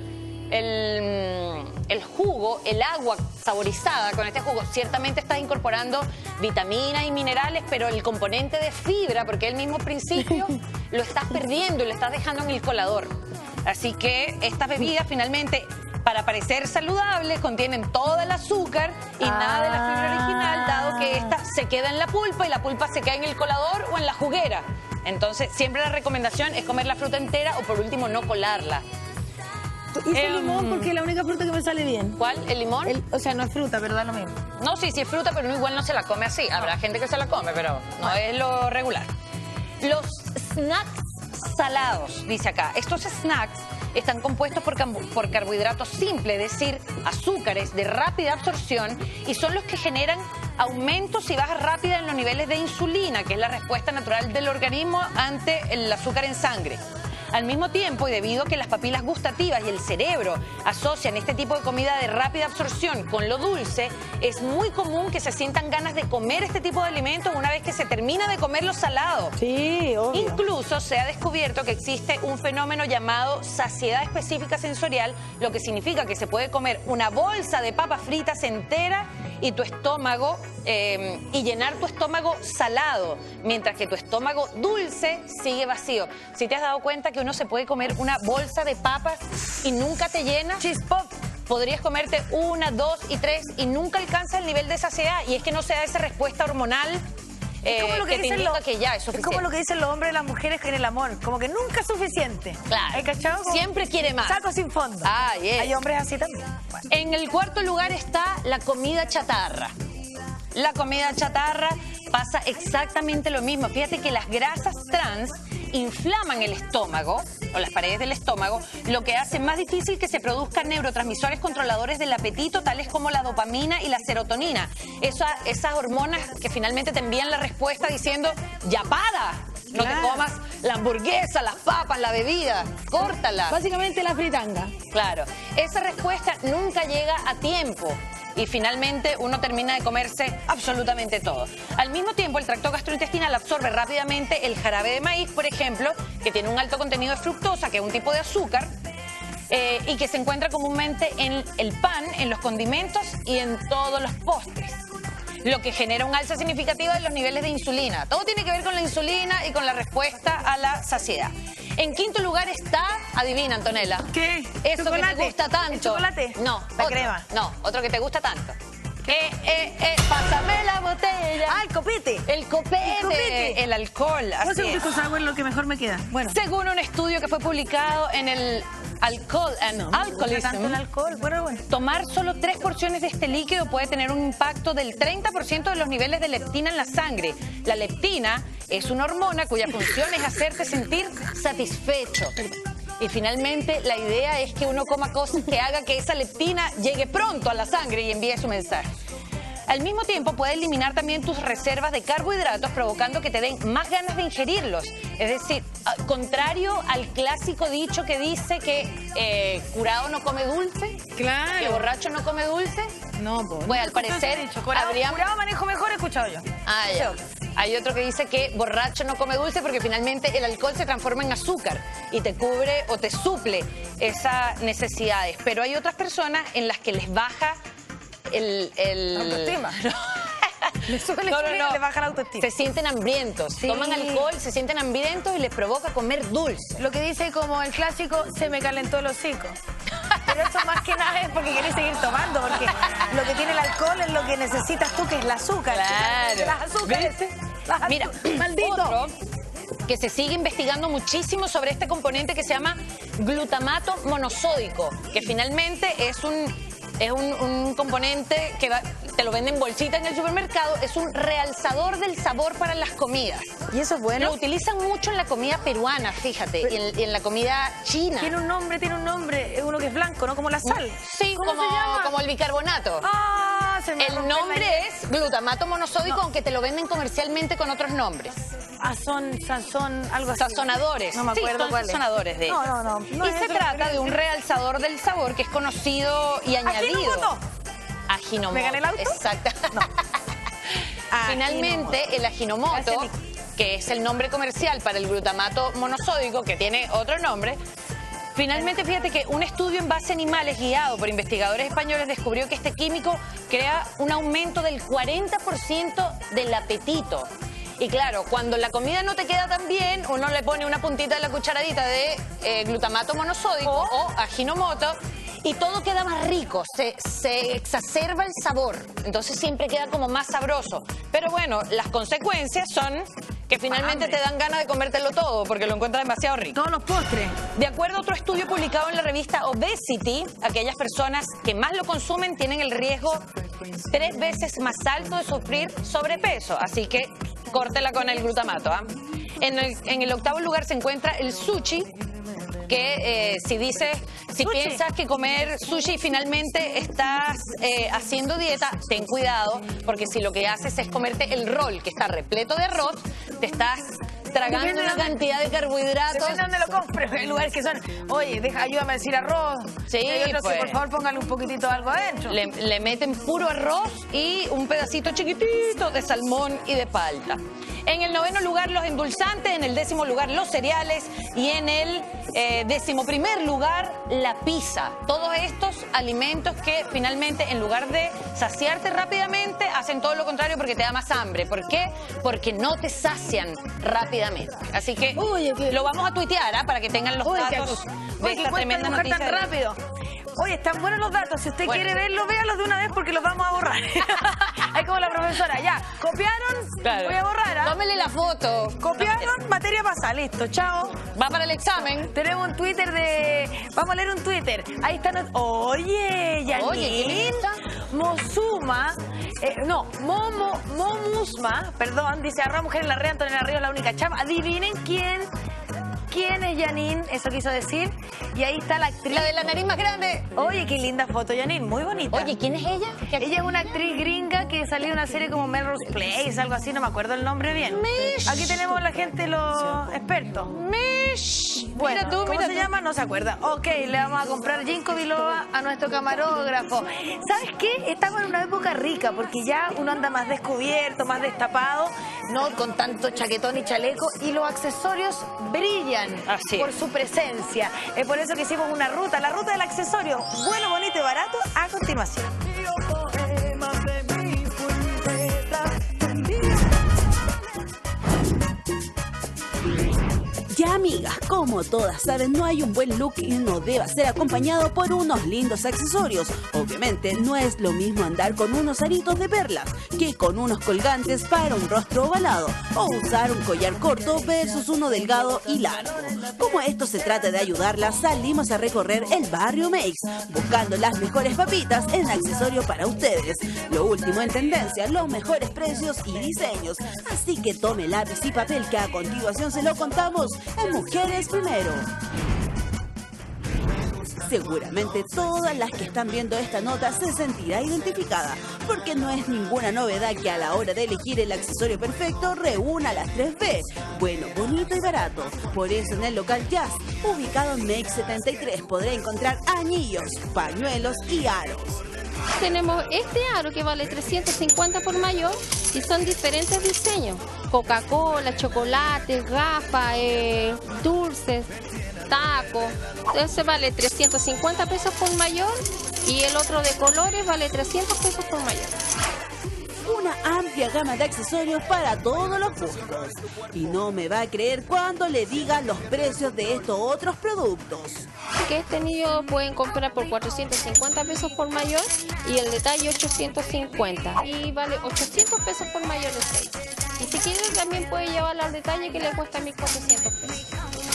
jugo, el agua saborizada con este jugo, ciertamente estás incorporando vitaminas y minerales, pero el componente de fibra, porque es el mismo principio, lo estás perdiendo y lo estás dejando en el colador. Así que estas bebidas finalmente, para parecer saludables, contienen todo el azúcar y nada de la fibra original, dado que esta se queda en la pulpa y la pulpa se queda en el colador o en la juguera. Entonces, siempre la recomendación es comer la fruta entera o por último no colarla. Hice limón porque es la única fruta que me sale bien. ¿Cuál? ¿El limón? O sea, no es fruta, pero da lo mismo. No, sí es fruta, pero igual no se la come así. Habrá gente que se la come, pero no es lo regular. Los snacks salados, dice acá. Estos snacks están compuestos por carbohidratos simples, es decir, azúcares de rápida absorción, y son los que generan aumentos y bajas rápidas en los niveles de insulina, que es la respuesta natural del organismo ante el azúcar en sangre. Al mismo tiempo, y debido a que las papilas gustativas y el cerebro asocian este tipo de comida de rápida absorción con lo dulce, es muy común que se sientan ganas de comer este tipo de alimentos una vez que se termina de comer lo salado. Sí, obvio. Incluso se ha descubierto que existe un fenómeno llamado saciedad específica sensorial, lo que significa que se puede comer una bolsa de papas fritas entera y tu estómago y llenar tu estómago salado, mientras que tu estómago dulce sigue vacío. Si te has dado cuenta que uno se puede comer una bolsa de papas y nunca te llena, podrías comerte 1, 2 y 3 y nunca alcanzas el nivel de saciedad, y es que no se da esa respuesta hormonal es como lo que te indica que ya es suficiente. Es como lo que dicen los hombres y las mujeres en el amor, como que nunca es suficiente. Claro. ¿Hay cachado? Siempre quiere más. Saco sin fondo. Hay hombres así también. Bueno. En el cuarto lugar está la comida chatarra. La comida chatarra pasa exactamente lo mismo. Fíjate que las grasas trans inflaman el estómago, o las paredes del estómago, lo que hace más difícil que se produzcan neurotransmisores controladores del apetito, tales como la dopamina y la serotonina. Esas hormonas que finalmente te envían la respuesta diciendo, ¡ya para! No te comas la hamburguesa, las papas, la bebida, córtala. Básicamente la fritanga. Claro, esa respuesta nunca llega a tiempo. Y finalmente uno termina de comerse absolutamente todo. Al mismo tiempo, el tracto gastrointestinal absorbe rápidamente el jarabe de maíz, por ejemplo, que tiene un alto contenido de fructosa, que es un tipo de azúcar, y que se encuentra comúnmente en el pan, en los condimentos y en todos los postres, lo que genera un alza significativa de los niveles de insulina. Todo tiene que ver con la insulina y con la respuesta a la saciedad. En quinto lugar está, adivina, Antonella. ¿Qué? Eso ¿Chocolate? que te gusta tanto. ¿El chocolate? No, La otro. crema. No, otro que te gusta tanto. Pásame la botella. Ah, el copete. El copete. El alcohol. No sé Así qué es. cosa hago, es lo que mejor me queda. Bueno. Según un estudio que fue publicado en el Alcoholism, el alcohol, bueno. tomar solo 3 porciones de este líquido puede tener un impacto del 30% de los niveles de leptina en la sangre. La leptina es una hormona cuya función es hacerte sentir satisfecho. Y finalmente la idea es que uno coma cosas que haga que esa leptina llegue pronto a la sangre y envíe su mensaje. Al mismo tiempo puede eliminar también tus reservas de carbohidratos, provocando que te den más ganas de ingerirlos. Es decir, contrario al clásico dicho que dice que curado no come dulce, Claro. que borracho no come dulce. No, pues. Bueno, al parecer habría... Curado manejo mejor, he escuchado yo. Ah, ya. Hay otro que dice que borracho no come dulce porque finalmente el alcohol se transforma en azúcar y te cubre o te suple esas necesidades. Pero hay otras personas en las que les baja el autoestima. Le sube el estrés y le baja la autoestima. Se sienten hambrientos. Sí. Toman alcohol, se sienten hambrientos y les provoca comer dulce. Lo que dice como el clásico, se me calentó el hocico. Pero eso más que nada es porque querés seguir tomando, porque lo que tiene el alcohol es lo que necesitas tú, que es el azúcar. Claro. Las azúcares. Mira, maldito. Otro que se sigue investigando muchísimo sobre este componente que se llama glutamato monosódico, que finalmente es un componente que te lo venden en bolsita en el supermercado, es un realzador del sabor para las comidas. ¿Y eso es bueno? Lo utilizan mucho en la comida peruana, fíjate, y en la comida china. Tiene un nombre, es uno que es blanco, ¿no? Como la sal. Sí, ¿Cómo se llama? como el bicarbonato. Ah, se me El rompió nombre la- es glutamato monosódico, No. aunque te lo venden comercialmente con otros nombres. Ah, son algo así. Sazonadores. No me acuerdo sí, son cuál es. sazonadores de No. y se trata de un realzador del sabor que es conocido y añadido. ¿Ajinomoto? Ajinomoto. ¿Me gané el auto? Exacto. No. Finalmente, el ajinomoto, que es el nombre comercial para el glutamato monosódico, que tiene otro nombre, finalmente fíjate que un estudio en base a animales guiado por investigadores españoles descubrió que este químico crea un aumento del 40% del apetito. Y claro, cuando la comida no te queda tan bien, uno le pone una puntita de la cucharadita de glutamato monosódico o ajinomoto y todo queda más rico, se exacerba el sabor, entonces siempre queda como más sabroso. Pero bueno, las consecuencias son que finalmente te dan ganas de comértelo todo porque lo encuentras demasiado rico. Todos los postres. De acuerdo a otro estudio publicado en la revista Obesity, aquellas personas que más lo consumen tienen el riesgo 3 veces más alto de sufrir sobrepeso. Así que córtela con el glutamato. En el octavo lugar se encuentra el sushi, que si piensas que comer sushi finalmente estás haciendo dieta, ten cuidado, porque si lo que haces es comerte el rol, que está repleto de arroz, te estás tragando una cantidad de carbohidratos. Depende de dónde lo compres. Hay lugares que son, oye, ayúdame a decir arroz. Sí, y hay otros pues. que por favor póngale un poquitito de algo adentro. Le meten puro arroz y un pedacito chiquitito de salmón y de palta. En el noveno lugar los endulzantes, en el 10º lugar los cereales y en el 11º lugar la pizza. Todos estos alimentos que finalmente en lugar de saciarte rápidamente hacen todo lo contrario porque te da más hambre. ¿Por qué? Porque no te sacian rápidamente. Así que lo vamos a tuitear para que tengan los datos de esta tremenda noticia. tan rápido. Oye, están buenos los datos. Si usted quiere verlos, véalos de una vez porque los vamos a borrar. Hay como la profesora, ya, ¿copiaron? Claro. Voy a borrar, Tómele la foto. ¿Copiaron? Materia pasada, listo, chao. Va para el examen. Tenemos un Twitter de... Vamos a leer un Twitter. Ahí está... Oye, Yanni. Oye, ¿qué linda? Mosuma... Momusma, perdón, dice, arroba mujer en la red, Antonella Ríos, la única chava. Adivinen quién quién es Janine, eso quiso decir. Y ahí está la actriz. La de la nariz más grande. Oye, qué linda foto, Janine, muy bonita. Oye, ¿quién es ella? Ella es una actriz gringa que salió en una serie como Melrose Place, algo así, no me acuerdo el nombre bien. Aquí tenemos la gente, los expertos. Bueno, Mira tú, ¿cómo mira se tú. llama? No se acuerda. Ok, le vamos a comprar ginkgo biloba a nuestro camarógrafo. ¿Sabes qué? Estamos en una época rica porque ya uno anda más descubierto, más destapado, no con tanto chaquetón y chaleco, y los accesorios brillan por su presencia. Es por eso que hicimos una ruta, la ruta del accesorio, bueno, bonito y barato, a continuación. Ya, amigas, como todas saben, no hay un buen look que no deba ser acompañado por unos lindos accesorios. Obviamente, no es lo mismo andar con unos aritos de perlas que con unos colgantes para un rostro ovalado, o usar un collar corto versus uno delgado y largo. Como esto se trata de ayudarlas, salimos a recorrer el barrio Makes, buscando las mejores papitas en accesorios para ustedes. Lo último en tendencia, los mejores precios y diseños. Así que tome lápiz y papel que a continuación se lo contamos en Mujeres Primero. Seguramente todas las que están viendo esta nota se sentirá identificada, porque no es ninguna novedad que a la hora de elegir el accesorio perfecto reúna las 3B, bueno, bonito y barato. Por eso en el local Jazz, ubicado en Make 73, podrá encontrar anillos, pañuelos y aros. Tenemos este aro que vale 350 por mayor y son diferentes diseños. Coca-Cola, chocolates, gafas, dulces, tacos. Entonces vale 350 pesos por mayor y el otro de colores vale 300 pesos por mayor. Una amplia gama de accesorios para todos los gustos. Y no me va a creer cuando le diga los precios de estos otros productos. Que este anillo pueden comprar por 450 pesos por mayor y el detalle 850. Y vale 800 pesos por mayor de 6. Y si quieren también puede llevarlo al detalle que le cuesta 1400 pesos.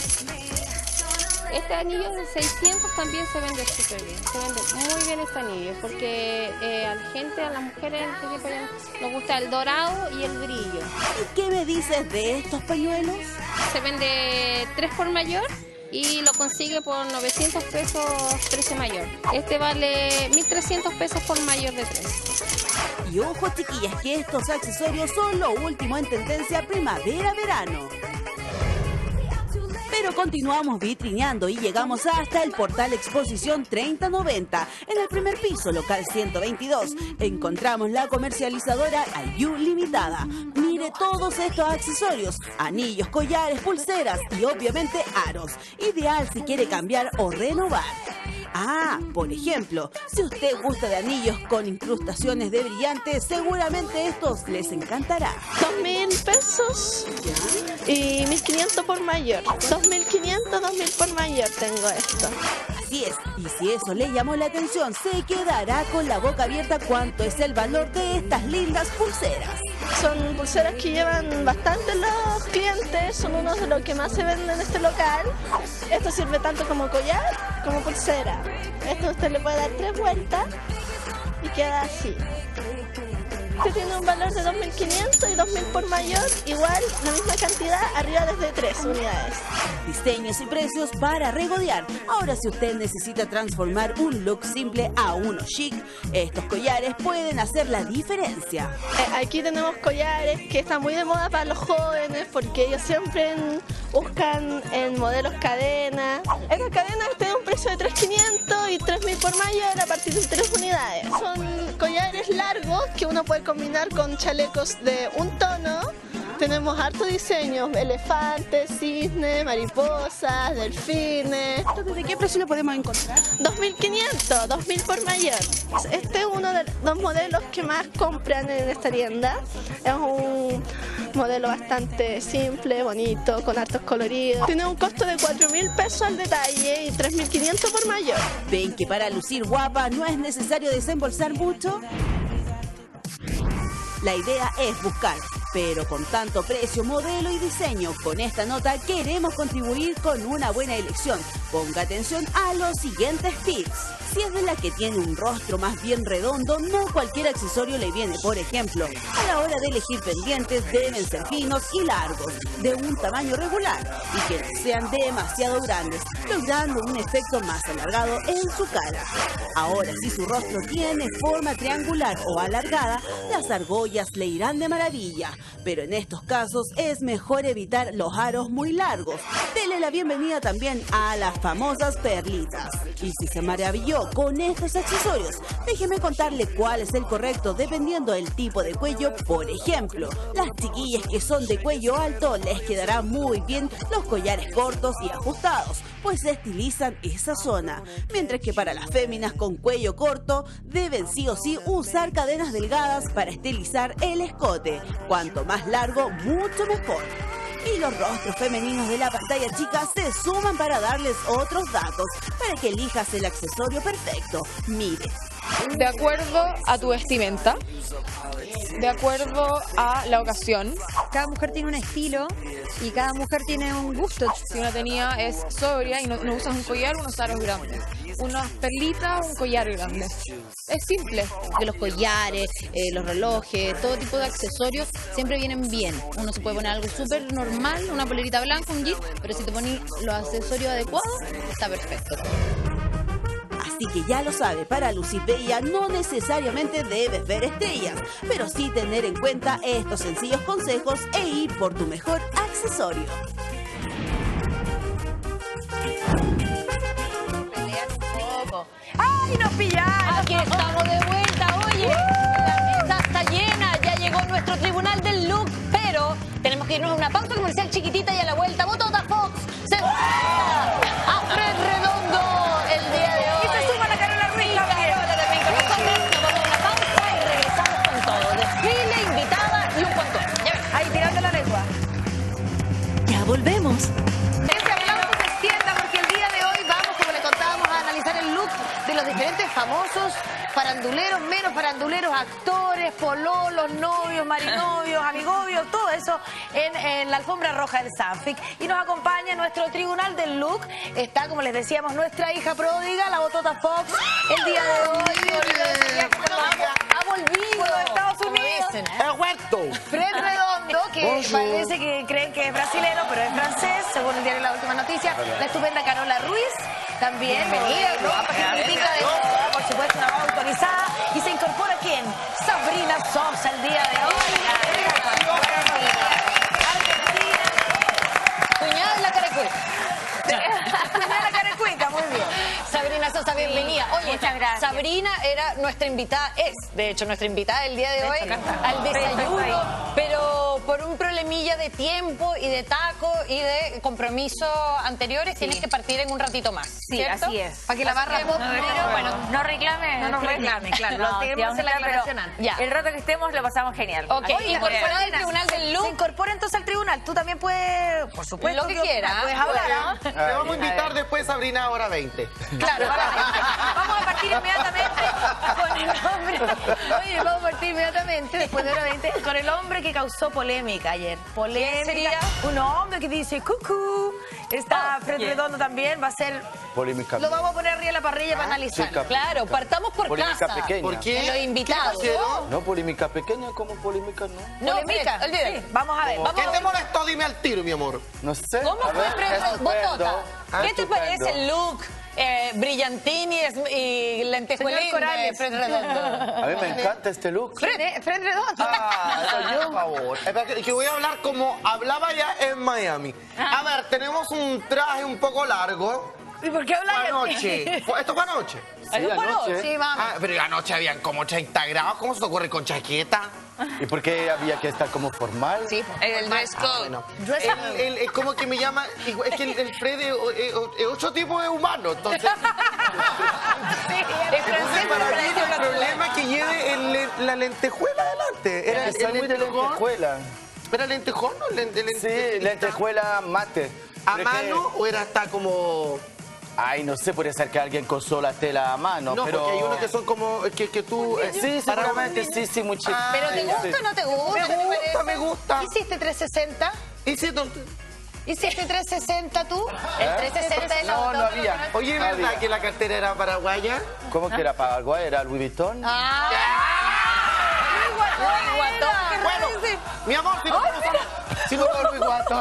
Este anillo de 600 también se vende súper bien, se vende muy bien este anillo, porque a la gente, a las mujeres en este tiempo ya nos gusta el dorado y el brillo. ¿Y qué me dices de estos pañuelos? Se vende 3 por mayor y lo consigue por 900 pesos precio mayor. Este vale 1300 pesos por mayor de 3. Y ojo, chiquillas, que estos accesorios son lo último en tendencia primavera-verano. Pero continuamos vitrineando y llegamos hasta el portal Exposición 3090. En el primer piso, local 122, encontramos la comercializadora Ayu Limitada. Mire todos estos accesorios, anillos, collares, pulseras y obviamente aros. Ideal si quiere cambiar o renovar. Ah, por ejemplo, si usted gusta de anillos con incrustaciones de brillantes, seguramente estos les encantará. 2.000 pesos y 1.500 por mayor. 2.500, 2.000 por mayor tengo esto. Así es, y si eso le llamó la atención, se quedará con la boca abierta cuánto es el valor de estas lindas pulseras. Son pulseras que llevan bastante los clientes, son unos de los que más se venden en este local. Esto sirve tanto como collar como pulsera. Esto usted le puede dar 3 vueltas y queda así. Este tiene un valor de 2.500 y 2.000 por mayor, igual la misma cantidad, arriba desde 3 unidades. Diseños y precios para regodear. Ahora, si usted necesita transformar un look simple a uno chic, estos collares pueden hacer la diferencia. Aquí tenemos collares que están muy de moda para los jóvenes porque ellos siempre buscan en modelos cadena. Estas cadenas tienen un precio de 3.500 y 3.000 por mayor a partir de 3 unidades. Son collares largos que uno puede combinar con chalecos de un tono. Tenemos harto diseño, elefantes, cisnes, mariposas, delfines. ¿Desde qué precio lo podemos encontrar? 2.500, 2.000 por mayor. Este es uno de los modelos que más compran en esta tienda. Es un modelo bastante simple, bonito, con hartos coloridos. Tiene un costo de 4.000 pesos al detalle y 3.500 por mayor. ¿Ven que para lucir guapa no es necesario desembolsar mucho? La idea es buscar, pero con tanto precio, modelo y diseño, con esta nota queremos contribuir con una buena elección. Ponga atención a los siguientes tips. Si es de la que tiene un rostro más bien redondo, no cualquier accesorio le viene. Por ejemplo, a la hora de elegir pendientes deben ser finos y largos, de un tamaño regular y que no sean demasiado grandes, logrando un efecto más alargado en su cara. Ahora, si su rostro tiene forma triangular o alargada, las argollas le irán de maravilla, pero en estos casos es mejor evitar los aros muy largos. Dele la bienvenida también a las famosas perlitas. Y si se maravilló con estos accesorios, déjeme contarle cuál es el correcto dependiendo del tipo de cuello. Por ejemplo, las chiquillas que son de cuello alto les quedará muy bien los collares cortos y ajustados, pues estilizan esa zona, mientras que para las féminas con cuello corto deben sí o sí usar cadenas delgadas para estilizar el escote. Cuanto más largo, mucho mejor. Y los rostros femeninos de la pantalla chica se suman para darles otros datos para que elijas el accesorio perfecto. Mire. De acuerdo a tu vestimenta, de acuerdo a la ocasión. Cada mujer tiene un estilo y cada mujer tiene un gusto. Si una tenía es sobria y no usas un collar, unos aros grandes. Unas perlitas, un collar grande. Es simple. Que los collares, los relojes, todo tipo de accesorios siempre vienen bien. Uno se puede poner algo súper normal, una polerita blanca, un jean, pero si te pones los accesorios adecuados, está perfecto. Así que ya lo sabe, para lucir bella no necesariamente debes ver estrellas, pero sí tener en cuenta estos sencillos consejos e ir por tu mejor accesorio. ¡Ay, nos pillaron! Aquí estamos de vuelta, oye. La mesa está llena, ya llegó nuestro tribunal del look, pero tenemos que irnos a una pausa comercial chiquitita y a la vuelta. Botota Fox se enfrenta a Fred Redondo el día de hoy. Y se suma la Carola Ruiz también. Carola también con nosotros. Nos vamos a una pausa y regresamos con todo. Desfile, invitada y un cuento. Ya ven. Ahí tirando la lengua. Ya volvemos. Este aplauso se extienda porque el día de hoy vamos, como le contábamos, a analizar el look de los diferentes famosos, faranduleros, menos faranduleros, actores, pololos, novios, marinovios, amigobios, todo eso en la alfombra roja del Sanfic. Y nos acompaña nuestro tribunal del look. Está, como les decíamos, nuestra hija pródiga, la Botota Fox, el día de hoy. Ha volvido de Estados Unidos. ¡He vuelto! Fred Redondo, que Bonjour. parece que creen que es brasilero, pero es francés, según el diario La Última Noticia. La estupenda Carola Ruiz, también. Bienvenida, guapa, que critica de moda, por supuesto, una voz autorizada. Y se incorpora ¿quién? Sabrina Sosa el día de hoy. Argentina. Cuñada de la carecueca. Cuñada de la carecueca, muy bien. Sabrina Sosa, bienvenida. Oye, muchas gracias. Sabrina era nuestra invitada, de hecho nuestra invitada del día de hoy al desayuno, pero por un problemilla de tiempo y de taco y de compromisos anteriores tienes que partir en un ratito más. Sí, ¿cierto? así es. Para que la barra pop, pero bueno, no reclame. No nos reclame, claro. No, Lo tenemos digamos en la pero aclaración antes. ya. El rato que estemos lo pasamos genial. Ok, Oiga, incorporada al Sabrina, tribunal del look. Se incorpora entonces al tribunal. Tú también puedes, por supuesto. Lo que quieras. Puedes hablar, ¿no? Te vamos a invitar después, Sabrina, ahora 20. Claro, vamos a partir inmediatamente con el hombre. Oye, vamos a partir inmediatamente después de hora 20 con el hombre que causó polémica ayer. Polémica. ¿Quién sería? Un hombre que dice cucú. Está Fred Redondo también, va a ser. Polémica. Lo vamos a poner arriba de la parrilla para analizar. chica. Claro, partamos por Polémica casa. pequeña. ¿Por qué? De los invitados. ¿Qué pasó? No, polémica pequeña, como polémica no. No, Polémica. Fred, olvídalo. Sí, vamos a ver. ¿Qué Vamos a te ver. molestó? Dime al tiro, mi amor. No sé. ¿Cómo A fue, ver, Fred Botota? ¿Qué te estupendo. parece el look brillantini y lentejuelín Señor Corales. de Fred Redondo? A mí me encanta este look. Fred Redondo. Por favor. Espera, que voy a hablar como hablaba ya en Miami. A ver, tenemos un traje un poco largo. ¿Y por qué hablas Anoche. ¿Esto fue anoche? ¿Eso fue anoche? Sí, mami. Ah, pero anoche habían como 30 grados. ¿Cómo se te ocurre con chaqueta? ¿Y por qué había que estar como formal? Sí, el dress code. Bueno. Es como que me llama. Es que el Fred es otro tipo de humano. Entonces. Entonces, para mí el problema es que lleve la lentejuela adelante. Era Soy muy de lentejuela. ¿Era lentejón o Sí, lentejuela mate. ¿A Pero es que- mano o era hasta como.? Ay, no sé, podría ser que alguien cosó la tela a mano, No, pero... porque hay unos que son como. Que tú. Sí, seguramente, sí, muy chiquitos. ¿Pero te gusta o no te gusta? Me gusta. ¿Hiciste 360? Hice ¿Hiciste 360 tú? El 360 de la No, no botota. había. Oye, ¿verdad que la cartera era paraguaya? ¿Cómo que era paraguaya? ¿Era Louis Vuitton? Bueno, mi amor, si nosotros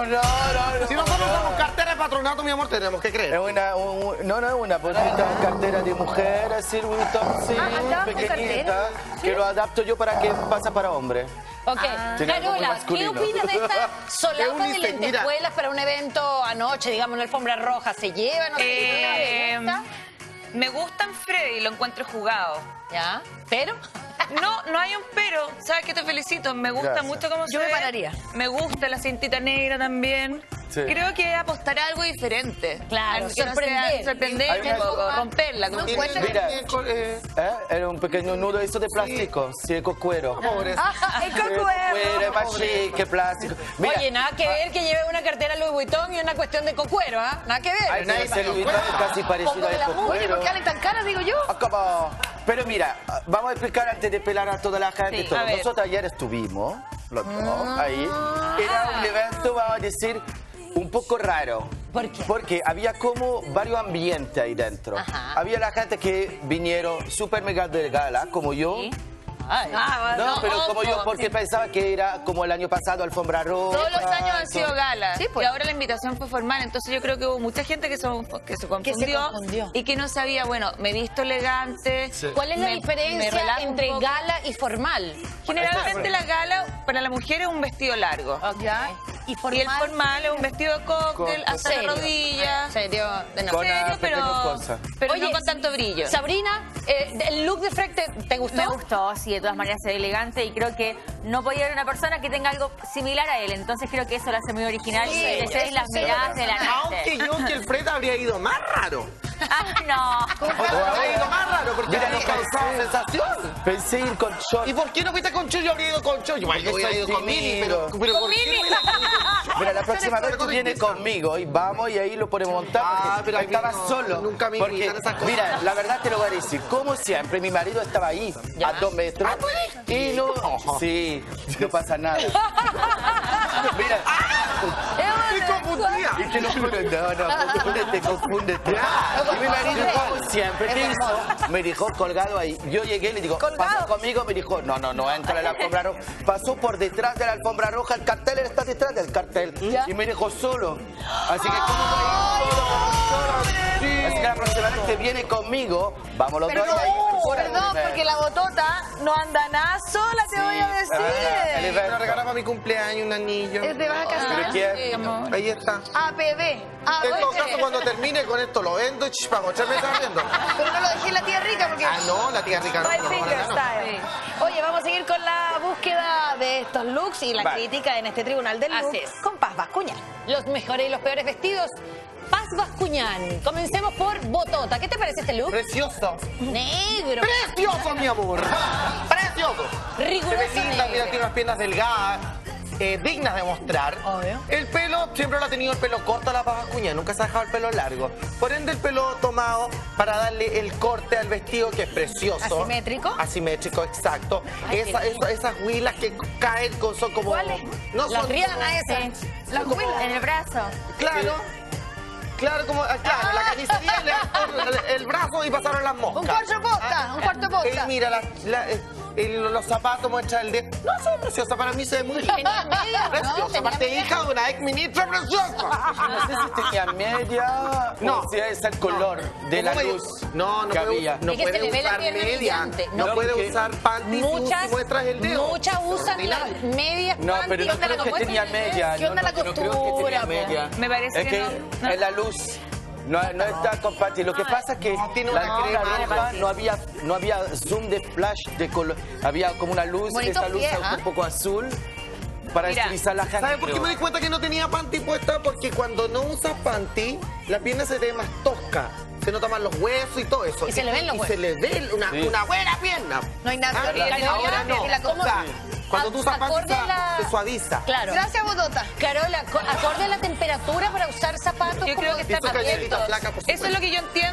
usamos cartera de patronato, mi amor, tenemos que creer. Es no es una bonita cartera de mujer, así, Louis Vuitton, sí, pequeñita, que lo adapto yo para que pasa para hombre. Ok, Tiene algo muy Carola, ¿qué masculino. opinas de esta solapa de unisex, mira. lentejuelas para un evento anoche, digamos, en la alfombra roja? ¿Se lleva? No sé, ¿le gusta? Me gustan Freddy, lo encuentro jugado. ¿Ya? ¿Pero? No hay un pero. ¿Sabes qué? Te felicito. Me gusta Gracias. mucho cómo se Yo me ve. pararía. Me gusta la cintita negra también. Sí. Creo que apostar a algo diferente. Claro, Que no sea- sorprender. sorprender Hay un una- poco, romperla. No como que- encuentro- Mira, era un pequeño nudo eso de plástico, sí, de cuero. Cuero, más chique, plástico. Mira, Oye, nada que ver que lleve una cartera Louis Vuitton y una cuestión de cocuero, ¿ah? Nada que ver. Ay, no, ese Louis Vuitton es casi parecido Poco a de la estos mujer, cueros. ¿por qué valen tan caras, digo yo? Pero mira, vamos a explicar antes de pelar a toda la gente Sí, todo. a ver. Nosotros ayer estuvimos, los dos, ahí. Era un evento, vamos a decir, un poco raro. ¿Por qué? Porque había como varios ambientes ahí dentro. Ajá. Había la gente que vinieron súper mega de gala, como yo. Ay. No, pero como yo, ojo. porque pensaba que era como el año pasado, alfombra roja. Todos los años han sido galas. Sí, pues. Y ahora la invitación fue formal. Entonces yo creo que hubo mucha gente que se confundió. Y que no sabía, bueno, me he visto elegante. ¿Cuál es la me diferencia relajo un entre poco. gala y formal? Generalmente la gala para la mujer es un vestido largo. ¿Ya? Y el formal es un vestido de cóctel hasta la rodilla. Serio, de no. Con Serio, pequeñas pero, cosas. pero Oye, no con tanto brillo. Sabrina, ¿el look de Freck te gustó? Me gustó, sí, de todas maneras se ve elegante y creo que no podía haber una persona que tenga algo similar a él, entonces creo que eso lo hace muy original Sí, y ese es las sí, miradas de la Aunque noche. yo que el Fred habría ido más raro. No. Habría ido más raro porque Mira, habría causado sensación. Pensé ir con short. ¿Y por qué no fuiste con Cho? Yo habría ido con Cho. Yo hubiera ido con Mini, pero Con ¿por qué no hubiera ido con Cho? Mira, la próxima vez tú vienes conmigo y vamos y ahí lo podemos montar. Porque pero a mí estaba no, solo. nunca me Porque, invitan a esas cosas. mira, la verdad te lo voy a decir. Como siempre, mi marido estaba ahí, a 2 metros. Y no. Sí, no pasa nada. Mira. Me confundía. Y que no, confúndete. Y mi marido, como siempre, ¿qué hizo? Me dijo colgado ahí. Yo llegué y le digo, pasa conmigo. Me dijo, no, entra en la alfombra roja. Pasó por detrás de la alfombra roja. El cartel está detrás del cartel. Y me dejó solo. Así que, ¿cómo voy a ir solo? Así que la próxima vez que viene conmigo, vamos los dos. Perdón, porque la botota no anda nada sola, te voy a decir. Me regalaba para mi cumpleaños un anillo. ¿Te vas a casar? ¿Pero quién? Ahí está. APB. En todo caso, cuando termine con esto, lo vendo y para me estás viendo. Pero no lo dejé en la tía rica porque... Ah, no, la tía rica no. Five no, finger no, no. style. Oye, vamos a seguir con la búsqueda de estos looks y la Vale. crítica en este tribunal del look Así es. con Paz Bascuñán. Los mejores y los peores vestidos. Paz Bascuñán. Comencemos por Botota. ¿Qué te parece este look? Precioso. Negro. Precioso, mi amor. Precioso. Riguroso Se ve linda, negro. mira, tiene unas piernas delgadas. Dignas de mostrar. El pelo, siempre lo ha tenido el pelo corto a la Paz Bascuñán, nunca se ha dejado el pelo largo. Por ende, el pelo tomado para darle el corte al vestido que es precioso. ¿Asimétrico? Asimétrico, exacto. Esas huilas que caen son como... ¿Cuáles? No Las son rianas esas. Las como- huilas. En el brazo. Claro. Claro, como, claro, la carnicería le dejó el brazo y pasaron las moscas. Un cuarto posta, un cuarto posta. Mira, los zapatos muestran el dedo. No, son preciosas, para mí se ve muy bien. Tenía media, ¿no? Preciosa, Tenía aparte media. hija de una ex ministra preciosa. No sé si tenía media No. o si es el color de la ¿Cómo me- luz. No que había. no Es que se puede le ve la usar pierna media. brillante. No No, puede porque usar panty si muestras el dedo. Muchas usan las medias No, panty, pero no onda la creo que como tenía es. media. ¿Qué onda la yo no creo que costura, tenía po? media. Me parece es que no. es la luz. No está compatible. Lo que pasa es que tiene la una alfombra crema, roja no había zoom de flash de color. Había como una luz, Bonitos esa luz pies, un poco azul para Mira, estilizar la gente. ¿Sabes por qué me di cuenta que no tenía panty puesta? Porque cuando no usas panty, la pierna se te ve más tosca. Se nota más los huesos y todo eso. Y se le ven los Y se le ve una buena pierna. No hay nada Ah, que ver. ahora no. ¿Cómo? O sea, cuando tú usas panty Acorde a la- se suaviza. Claro. Gracias, botota. Carola, acorde a la temperatura para usar zapatos Yo como creo que está Eso, galletita abiertos. flaca, por Eso es lo que yo entiendo con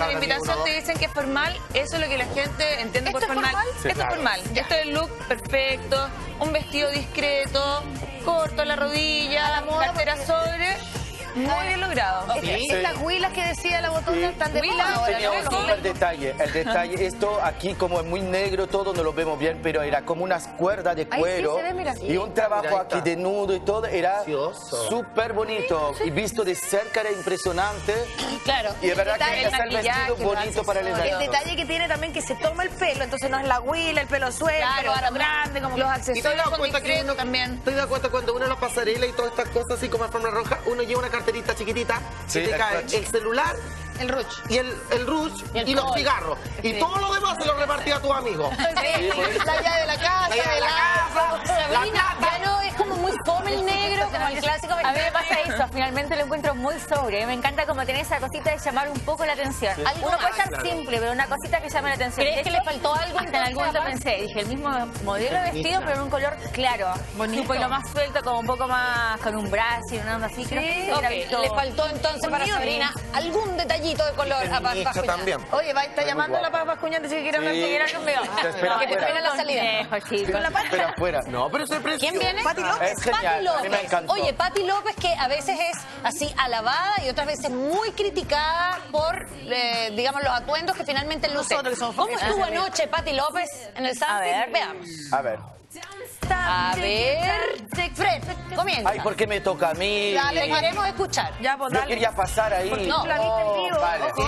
cuando la invitación te dicen que es formal, eso es lo que la gente entiende por formal. Sí, Esto claro. es formal. Esto es el look perfecto, un vestido discreto, corto a la rodilla, cartera sobre, muy bien logrado. Estas huilas que decía la botona están de Huilas, moda ahora, Tenía un ¿no? super detalle. El detalle, esto aquí como es muy negro, todo no lo vemos bien, pero era como unas cuerdas de Ahí sí cuero se ve, mira. y un trabajo Mira, ahí aquí está. de nudo y todo, era Precioso. súper bonito. Y visto de cerca era impresionante. Claro. Y es verdad detalle, que está el maquillaje, vestido bonito para el El evento. detalle que tiene también que se toma el pelo, entonces no es la huila, el pelo suelto, Claro, el aro grande, como los los ¿Y te has accesorios dado son cuenta que discretos uno también. ¿Te has dado cuenta cuando uno en la pasarela y todas estas cosas así como alfombra roja, uno lleva una carterita chiquitita Sí, y te el cae clutch. el celular el ruch. y el rouge y los cigarros. Y todo lo demás se lo repartía a tus amigos. La llave de la casa, La llave de la casa, la Sabrina, ya no es como muy fome el negro, como el clásico. A mí me pasa eso, finalmente lo encuentro muy sobrio. Me encanta como tener esa cosita de llamar un poco la atención. Algo Uno puede más, estar simple, pero una cosita que llame la atención. ¿Crees De que hecho, le faltó algo Hasta en algún momento entonces, pensé, dije, el mismo modelo de vestido, pero en un color claro. Un poquito más suelto, como un poco más con un brazo y una onda así. Creo que se hubiera Ok, visto- le faltó entonces para Bonito. Sabrina algún detallito de color a Paz Feminista Bascuñán. también. Oye, está llamando a la Paz Bascuñán, dice que quiere hablar Sí. con él conmigo. Te espera Que te afuera. espera la salida. Chicos. Espera afuera. No, pero eso es precioso. ¿Quién viene? Pati López. Es genial, Pati a mí me López. encantó. Oye, Pati López que a veces es así alabada y otras veces muy criticada por, digamos, los atuendos que finalmente luce. Nosotros que somos ¿Cómo famosos. estuvo anoche Pati López en el Sunset? Veamos. A ver. A ver, Fred, comienza. Ay, ¿por qué me toca a mí? Dale, queremos escuchar. Ya, pues Yo dale. quería pasar ahí. Porque tú la viste en vivo, Vale, ojo.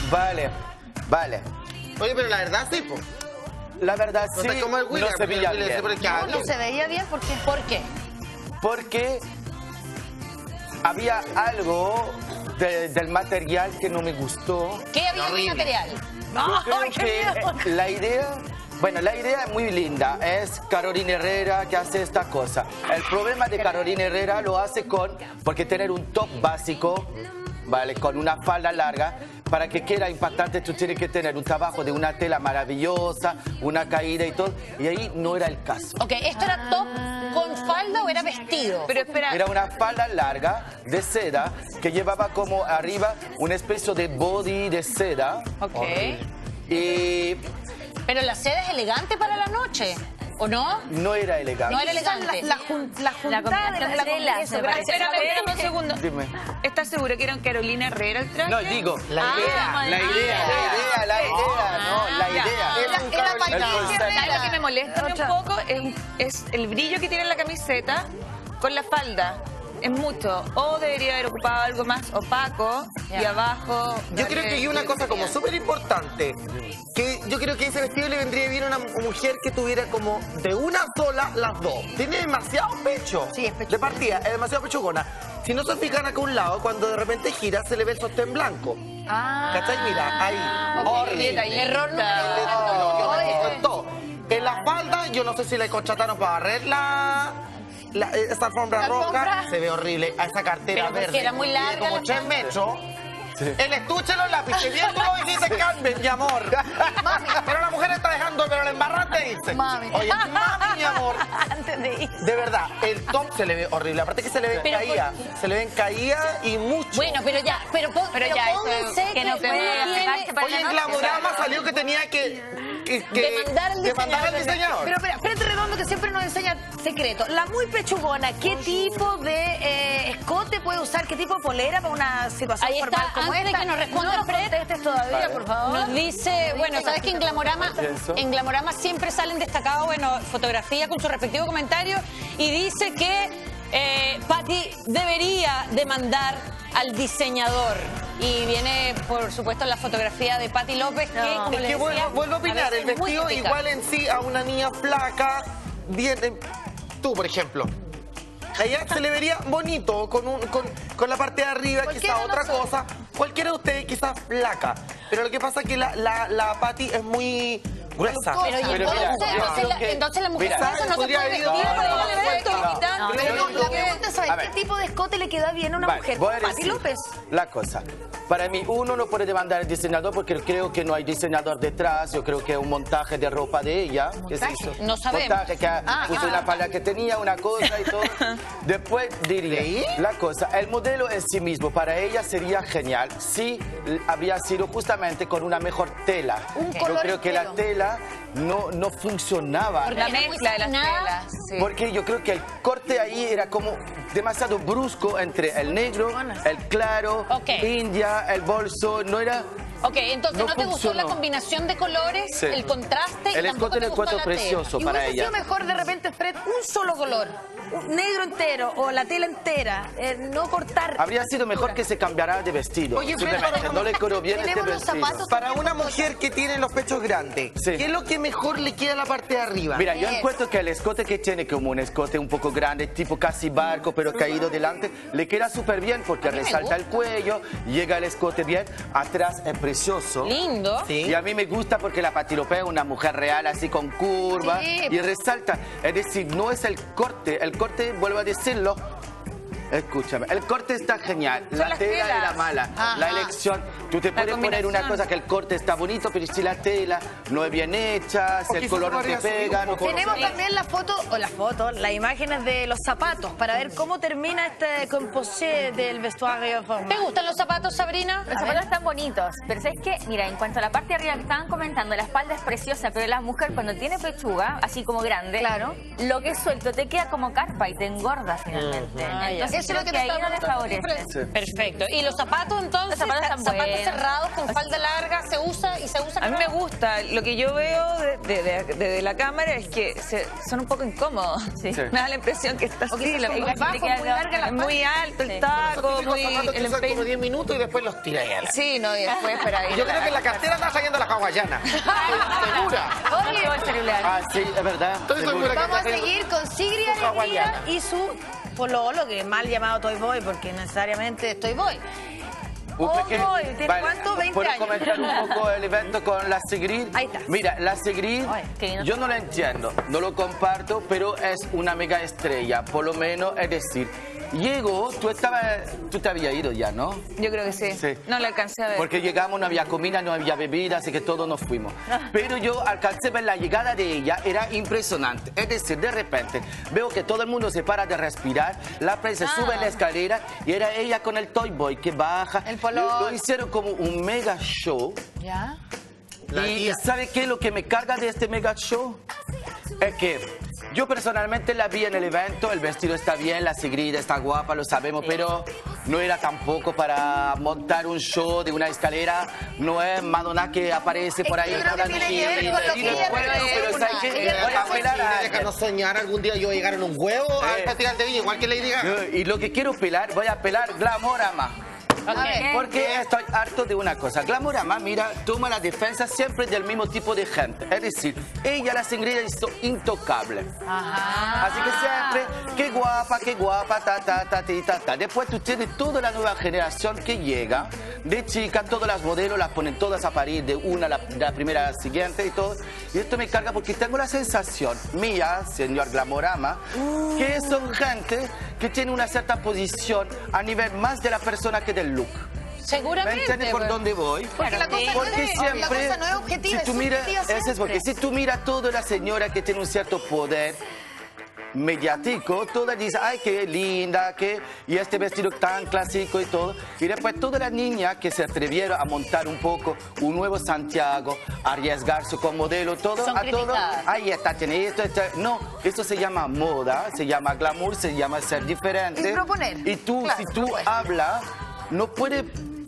vale. Oye, pero la verdad sí, po. La verdad No sí, te como el William, no se veía el William bien. siempre queda No se veía bien porque... ¿Por qué? Porque había algo del material que no me gustó. ¿Qué había en el material? Yo creo que la idea, bueno, la idea es muy linda. Es Carolina Herrera que hace esta cosa. El problema de Carolina Herrera lo hace porque tener un top básico, ¿vale? Con una falda larga, para que quede impactante tú tienes que tener un trabajo de una tela maravillosa, una caída y todo. Y ahí no era el caso. Ok, ¿esto era top con falda o era vestido? Pero espera, Era una falda larga de seda que llevaba como arriba una especie de body de seda. Ok. Y Pero la seda es elegante para la noche, ¿o no? no era elegante. No era elegante. La juntada de combinación de telas, me parece. espera un segundo. Dime. ¿Estás seguro que era un Carolina Herrera el traje? No, digo, la Ah, idea, madre la mía. idea, no, la Ya. idea. Era El Patricia concepto. ¿Sabes lo que me molesta a mí un poco? Es el brillo que tiene en la camiseta con la falda. Es mucho. O debería haber ocupado algo más opaco y abajo. Yo creo que hay una cosa como súper importante, que yo creo que ese vestido le vendría bien a una mujer que tuviera como de una sola las dos. Tiene demasiado pecho. Sí, es pecho. De partida, es demasiado pechugona. Si no se fijan acá a un lado, cuando de repente gira, se le ve el sostén blanco. ¿Cachai? Mira, ahí. Horrible. Error número No, yo me uno. fijo en todo. En la falda, yo no sé si le contrataron para barrer esa alfombra roja. Se ve horrible. A esa cartera Pero porque verde. era muy Mide larga como la 3 metros. El estuche en los lápices, bien tú lo dijiste, Carmen, mi amor. Mami, pero la mujer está dejando, pero la embarrante dice. Mami. Oye, mami, mi amor. Antes de ir. De verdad, el top se le ve horrible. Aparte que se le ve Pero caída. Se le ven caída y mucho. Bueno, pero ya, pero ya, eso pónganse que no uno puede tiene- fijarse para Oye, en la noche. Glamorama salió que tenía que Demandar al diseñador. Pero espera, Fred Redondo que siempre nos enseña secretos. La muy pechugona, ¿qué tipo de escote puede usar? ¿Qué tipo de polera para una situación Ahí formal está, como antes esta? de que nos responda no nos Fred, contestes todavía, Vale. por favor. Nos dice, bueno, ¿sabes que en Glamorama siempre salen destacados, bueno, fotografía con su respectivo comentario y dice que Pati debería demandar al diseñador. Y viene, por supuesto, la fotografía de Pati López, que, como Es les que decía, vuelvo a opinar, veces el es muy vestido criticado. igual en sí a una niña flaca, bien, tú por ejemplo. A ella se le vería bonito con la parte de arriba, quizá otra cosa. Cualquiera de ustedes quizás flaca. Pero lo que pasa es que la Pati es muy gruesa. Pero entonces la mujer no se puede vestir para el evento. La pregunta es, ¿qué tipo de escote le queda bien a una mujer? Pati López. La cosa. Para mí, uno no puede demandar al diseñador porque creo que no hay diseñador detrás. Yo creo que es un montaje de ropa de ella. ¿Qué se hizo? No sabemos. Montaje que puso una falda que tenía, una cosa y todo. Después diría, la cosa, el modelo en sí mismo para ella sería genial si habría sido justamente con una mejor tela. Yo creo que la tela no funcionaba. Por la mezcla de las telas. Sí. Porque yo creo que el corte ahí era como demasiado brusco entre el negro, el claro, India, el bolso, no era... Ok, entonces no te gustó la combinación de colores, el contraste, el escote del cuerpo precioso para ella. ¿Y hubiese sido mejor de repente, Fred, un solo color, un negro entero o la tela entera, no cortar? Habría sido mejor que se cambiara de vestido. Oye, Fred, no le quedó bien este vestido. Para una mujer que tiene los pechos grandes, ¿qué es lo que mejor le queda a la parte de arriba? Mira, yo encuentro que el escote que tiene como un escote un poco grande, tipo casi barco, pero caído delante, le queda súper bien porque resalta el cuello, llega el escote bien, atrás es precioso. Lindo. Sí. Y a mí me gusta porque la Pati López es una mujer real, así con curva, y resalta. Es decir, no es el corte, vuelvo a decirlo, escúchame, el corte está genial, la tela era mala, la elección, tú te puedes poner una cosa que el corte está bonito, pero si la tela no es bien hecha, si el color no te pega, no tenemos también las imágenes de los zapatos para ver cómo termina este composé del vestuario. ¿Te gustan los zapatos, Sabrina? Los zapatos están bonitos, pero ¿sabes qué? Mira, en cuanto a la parte de arriba que estaban comentando, la espalda es preciosa, pero la mujer cuando tiene pechuga, así como grande, lo que es suelto te queda como carpa y te engorda finalmente. Entonces, eso es lo que ahí no le favorece. Sí. Perfecto. ¿Y los zapatos entonces? Los zapatos zapatos cerrados con falda larga, ¿se usa? A mí me gusta. Lo que yo veo desde la cámara es que son un poco incómodos. Me da la impresión que está así. Muy alto el taco, muy... El son como 10 minutos y después los tira ella. Sí, no, y después espera ahí. Yo creo que en la cartera está saliendo la hawaiana. ¿Segura? Sí, es verdad. Vamos a seguir con Sigrid Alegría y su pololo, que es mal llamado Toy Boy, porque necesariamente es Toy Boy. ¿Tiene cuánto? 20 ¿Puedo años. comentar un poco el evento con la Sigrid? Ahí está. Mira, la Sigrid, yo no la entiendo, no lo comparto, pero es una mega estrella, por lo menos, es decir, llegó, tú te habías ido ya, ¿no? Yo creo que sí. No le alcancé a ver. Porque llegamos, no había comida, no había bebida, así que todos nos fuimos. Pero yo alcancé a ver la llegada de ella, era impresionante. Es decir, de repente veo que todo el mundo se para de respirar, la prensa sube la escalera y era ella con el Toy Boy que baja. Lo hicieron como un mega show. ¿Ya? Y ¿sabe qué es lo que me carga de este mega show? Es que yo personalmente la vi en el evento, el vestido está bien, la Sigrid está guapa, lo sabemos, pero no era tampoco para montar un show de una escalera, no es Madonna que aparece por ahí. Yo creo que tiene que ver con lo que ella pero ¿sabes qué? Voy a apelar a déjanos soñar algún día yo llegar en un huevo al Festival de Viña, igual que Lady Gaga. Y lo que quiero apelar, voy a apelar Glamorama. Porque estoy harto de una cosa. Glamorama, mira, toma la defensa siempre del mismo tipo de gente. Es decir, ella, la Sigrid, es intocable. Así que siempre, qué guapa, ta. Después tú tienes toda la nueva generación que llega, de chicas, todas las modelos las ponen todas a parir de una la primera a la siguiente y todo. Y esto me carga porque tengo la sensación, mía, señor Glamorama, que son gente que tiene una cierta posición a nivel más de la persona que del look. Seguramente. ¿Me entiendes por dónde voy? Porque la cosa no es objetiva, si tú miras, porque si tú miras toda la señora que tiene un cierto poder mediático, todas dicen, ay, qué linda, y este vestido tan clásico y todo. Y después todas las niñas que se atrevieron a montar un poco un nuevo Santiago, a arriesgarse con modelo, todo, son criticadas. Ahí está, tiene esto. No, esto se llama moda, se llama glamour, se llama ser diferente. Y proponer. Y tú, si tú hablas, no puedes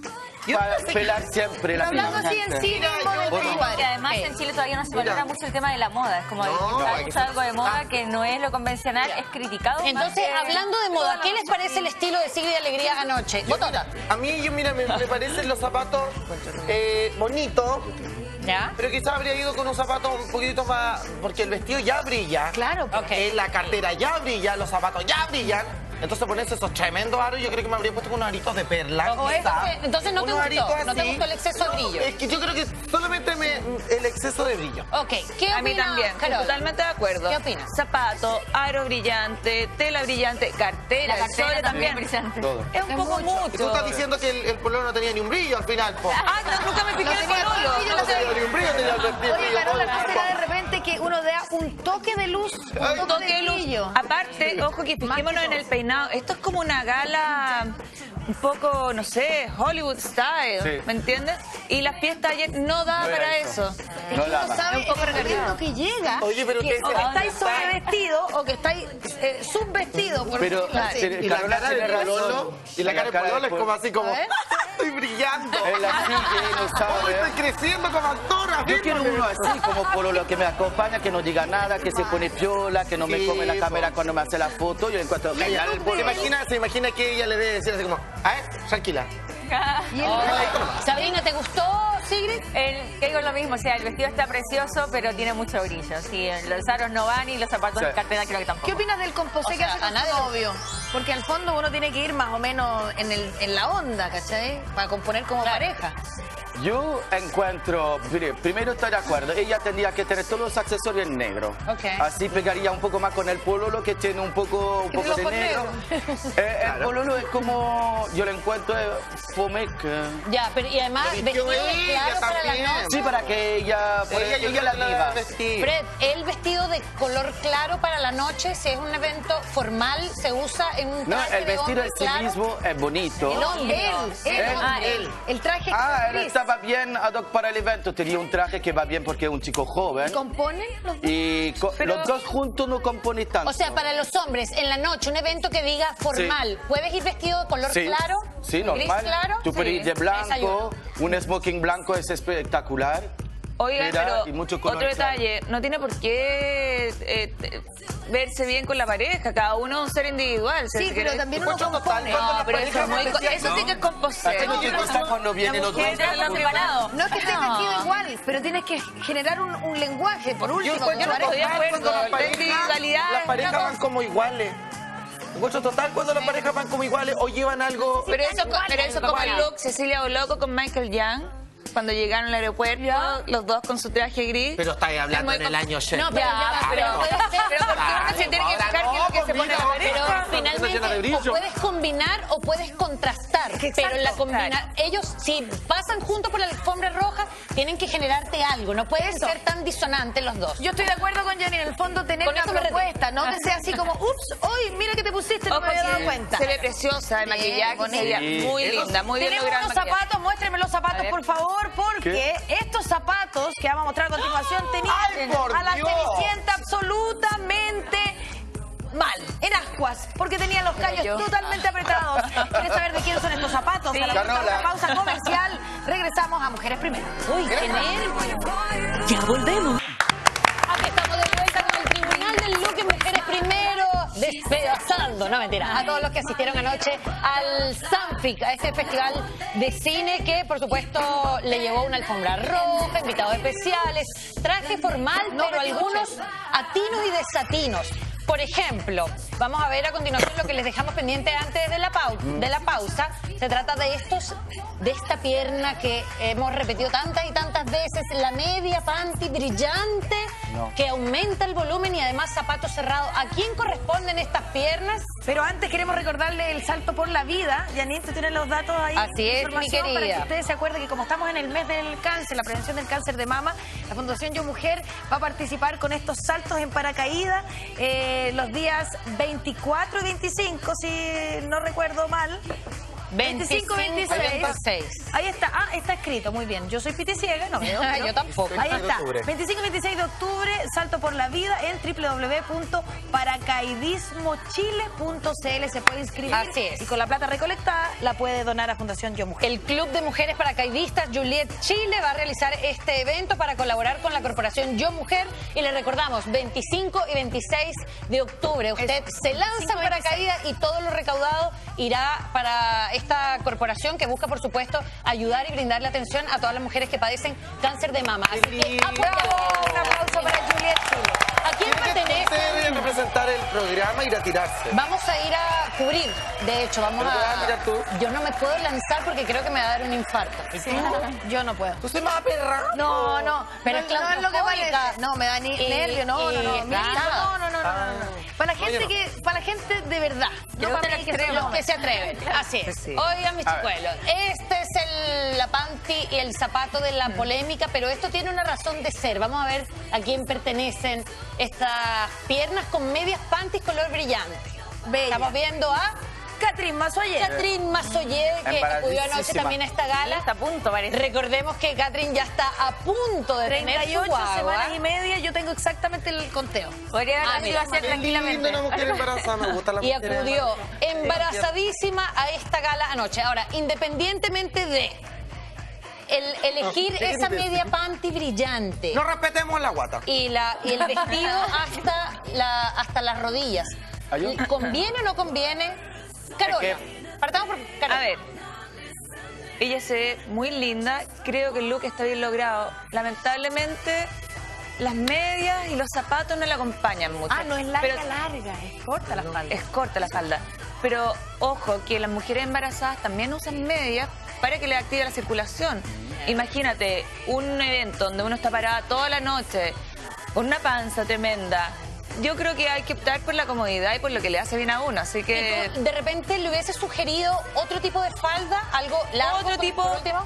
pelar siempre la misma hablando así en sí, porque además en Chile todavía no se valora mucho el tema de la moda. Es como algo de moda que no es lo convencional, es criticado. Entonces, hablando de moda, ¿qué les parece el estilo de Sigrid Alegría anoche? A mí, me parecen los zapatos bonitos. ¿Ya? Pero quizás habría ido con un zapato un poquitito más, porque el vestido ya brilla. Claro. La cartera ya brilla, los zapatos ya brillan. Entonces ponerse esos tremendos aros, yo creo que me habría puesto con unos aritos de perla. Entonces no te Unos gustó, aritos no te así. gustó el exceso de brillo. Es que yo creo que solamente el exceso de brillo. Ok, ¿qué opina, A mí también, Carol? totalmente de acuerdo. ¿Qué opinas? Zapato, aro brillante, tela brillante, cartera, La el cartera sobre también también. brillante. Todo. Es un poco mucho. Y tú estás diciendo que el pololo no tenía ni un brillo al final, po. Ah, no, nunca me piqué el pololo. No tenía ni un brillo, tenía el Oye, brillo. Carola, ¿no será de repente que uno da un toque de luz, un toque de brillo? Aparte, ojo que fijémonos en el peinado. Esto es como una gala un poco, no sé, Hollywood style, Sí. ¿me entiendes? Y la fiesta ayer no da No para era eso. eso. Es No que la uno da. sabe Un poco el momento recargado. que llega, Oye, pero que ustedes o que se- estáis sobrevestido o que estáis subvestido. Por Pero, decirlo así. pero Y la Carola cara de tiene pololo, razón. y la cara de pololo es como así como, ¿Eh? estoy brillando. Es la chica, no Oh, sabe. estoy creciendo como actora. Yo quiero uno así, como pololo, que me acompaña, que no diga nada, que se pone piola, que no me Sí, come la po. cámara cuando me hace la foto. Yo encuentro genial el ¿Se pololo. imagina que ella le debe decir así como, tranquila. Sabrina, ¿te gustó, Sigrid? Que digo lo mismo, o sea, el vestido está precioso, pero tiene mucho brillo. Sí, los aros no van y los zapatos de cartera creo que tampoco. ¿Qué opinas del composé O que sea, hace con a nadie su le- novio? Porque al fondo uno tiene que ir más o menos en la onda, ¿cachai? Para componer como pareja. Yo encuentro, mire, primero estoy de acuerdo, ella tendría que tener todos los accesorios en negro. Ok. Así pegaría un poco más con el pololo que tiene un poco de negro. El pololo es como, yo lo encuentro fome que... Ya, pero y además vestido de claro para la noche. Sí, para que ella, ella la diva. Fred, el vestido de color claro para la noche, si es un evento formal, se usa en un No, traje el de vestido hombre en sí claro. mismo es bonito. El hombre. Él. El traje Él gris. estaba bien ad hoc para el evento, tenía un traje que va bien porque es un chico joven. ¿Componen los dos? Y los dos juntos no componen tanto. O sea, para los hombres, en la noche, un evento que diga formal, ¿puedes ir vestido de color Sí. claro? Sí, ¿Gris normal. claro? Tú puedes ir de blanco, un smoking blanco es espectacular. Oiga, Mira, pero y mucho color otro claro. detalle, no tiene por qué verse bien con la pareja, cada uno es un ser individual. Sí, si pero querés- también uno Total, compone. cuando No, la pero pareja eso, es muy, va vestida- eso sí que es composer. ¿Sabes qué pasa cuando vienen los dos? No es que estés vestido igual, pero tienes que generar un lenguaje, por último. Yo encuentro con estoy de total acuerdo, cuando la individualidad las es parejas una van como iguales. Encuentro total cuando las parejas van como iguales o llevan algo... Pero eso como el look Cecilia Boloco con Michael Young, cuando llegaron al aeropuerto, los dos con su traje gris. Pero estáis hablando en el año 80. No, pero ya va, pero puede ser, pero ¿por qué uno se tiene que fijar qué es lo que se pone la Pero pareja? finalmente o puedes combinar o puedes contrastar. Pero en la ellos, si pasan juntos por la alfombra roja, tienen que generarte algo. No pueden ser tan disonantes los dos. Yo estoy de acuerdo con Jenny, en el fondo tener Con una eso me propuesta, no que sea así como, ups, hoy mira que te pusiste, no Ojo, me había dado sí, cuenta. se ve preciosa, el maquillaje se bonita. veía muy linda, muy bien Tenemos logrado unos el maquillaje. zapatos, muéstrenme los zapatos, A ver. por favor, porque estos zapatos que vamos a mostrar a continuación tenían ¡Ay, por a la Dios! Cenicienta absolutamente mal, en ascuas, porque tenían los callos totalmente apretados. ¿Quieres saber de quién son estos zapatos? Sí. A la vuelta de Carola. una pausa comercial, regresamos a Mujeres Primero. Uy, qué nervios. Ya volvemos. Aquí estamos de vuelta con el Tribunal del Look en Mujeres Primero, despedazando, no mentira, a todos los que asistieron anoche al Sanfic, a ese festival de cine que, por supuesto, le llevó una alfombra roja, invitados especiales, traje formal, pero algunos atinos y desatinos. Por ejemplo, vamos a ver a continuación lo que les dejamos pendiente antes de la pausa. Se trata de esta pierna que hemos repetido tantas y tantas veces, la media panty brillante que aumenta el volumen y además zapatos cerrados. ¿A quién corresponden estas piernas? Pero antes queremos recordarle el salto por la vida. Janine, tú tienes los datos ahí. Así es, información mi para querida. que ustedes se acuerden que como estamos en el mes del cáncer, la prevención del cáncer de mama, la Fundación Yo Mujer va a participar con estos saltos en paracaídas los días 24 y 25, si no recuerdo mal. 25, 26. 26. Ahí está. Ah, está escrito. Muy bien. Yo soy piti ciega, no veo. pero Yo tampoco. Ahí está. octubre. 25 y 26 de octubre, salto por la vida en www.paracaidismochile.cl. Se puede inscribir. Así es. Y con la plata recolectada la puede donar a Fundación Yo Mujer. El Club de Mujeres Paracaidistas Juliet Chile va a realizar este evento para colaborar con la corporación Yo Mujer y le recordamos 25 y 26 de octubre. Usted se lanza en paracaídas y todo lo recaudado irá para esta corporación que busca, por supuesto, ayudar y brindarle atención a todas las mujeres que padecen cáncer de mama. Así que Bravo, un aplauso para Juliet Chile. a quién pertenece? Ustedes deben representar el programa y ir a tirarse. Vamos a ir a cubrir, de hecho, vamos ¿Pero te vas a... a tirar tú? Yo no me puedo lanzar porque creo que me va a dar un infarto. Sí. Yo no puedo. ¿Tú soy más perra? No. Pero no es lo que parece. No, me da nervio, no. No. Para la gente de verdad. No para mí, los que se atreven. Así es. Sí. Oigan, mis chicuelos, este es la panty y el zapato de la polémica, pero esto tiene una razón de ser. Vamos a ver a quién pertenecen estas piernas con medias panties color brillante. Bella. Estamos viendo a Catherine Mazoyer. Catherine Mazoyer, que acudió anoche también a esta gala. Está a punto, parece. Recordemos que Catherine ya está a punto de tener su 38 guagua. semanas y media, yo tengo exactamente el conteo. Podría haberlo hacer tranquilamente. Una mujer embarazada, me gusta la Y mujer acudió embarazadísima a esta gala anoche. Ahora, independientemente de elegir esa media panty brillante. No respetemos la guata. Y el vestido hasta las rodillas. ¿Conviene o no conviene? Carola, partamos por Carola. A ver, ella se ve muy linda, creo que el look está bien logrado. Lamentablemente, las medias y los zapatos no la acompañan mucho. No es larga, es corta la falda. Es corta la falda. Pero ojo, que las mujeres embarazadas también usan medias para que le active la circulación. Imagínate, un evento donde uno está parada toda la noche, con una panza tremenda. Yo creo que hay que optar por la comodidad y por lo que le hace bien a uno, así que... ¿De repente le hubiese sugerido otro tipo de falda? ¿Algo largo? Otro tipo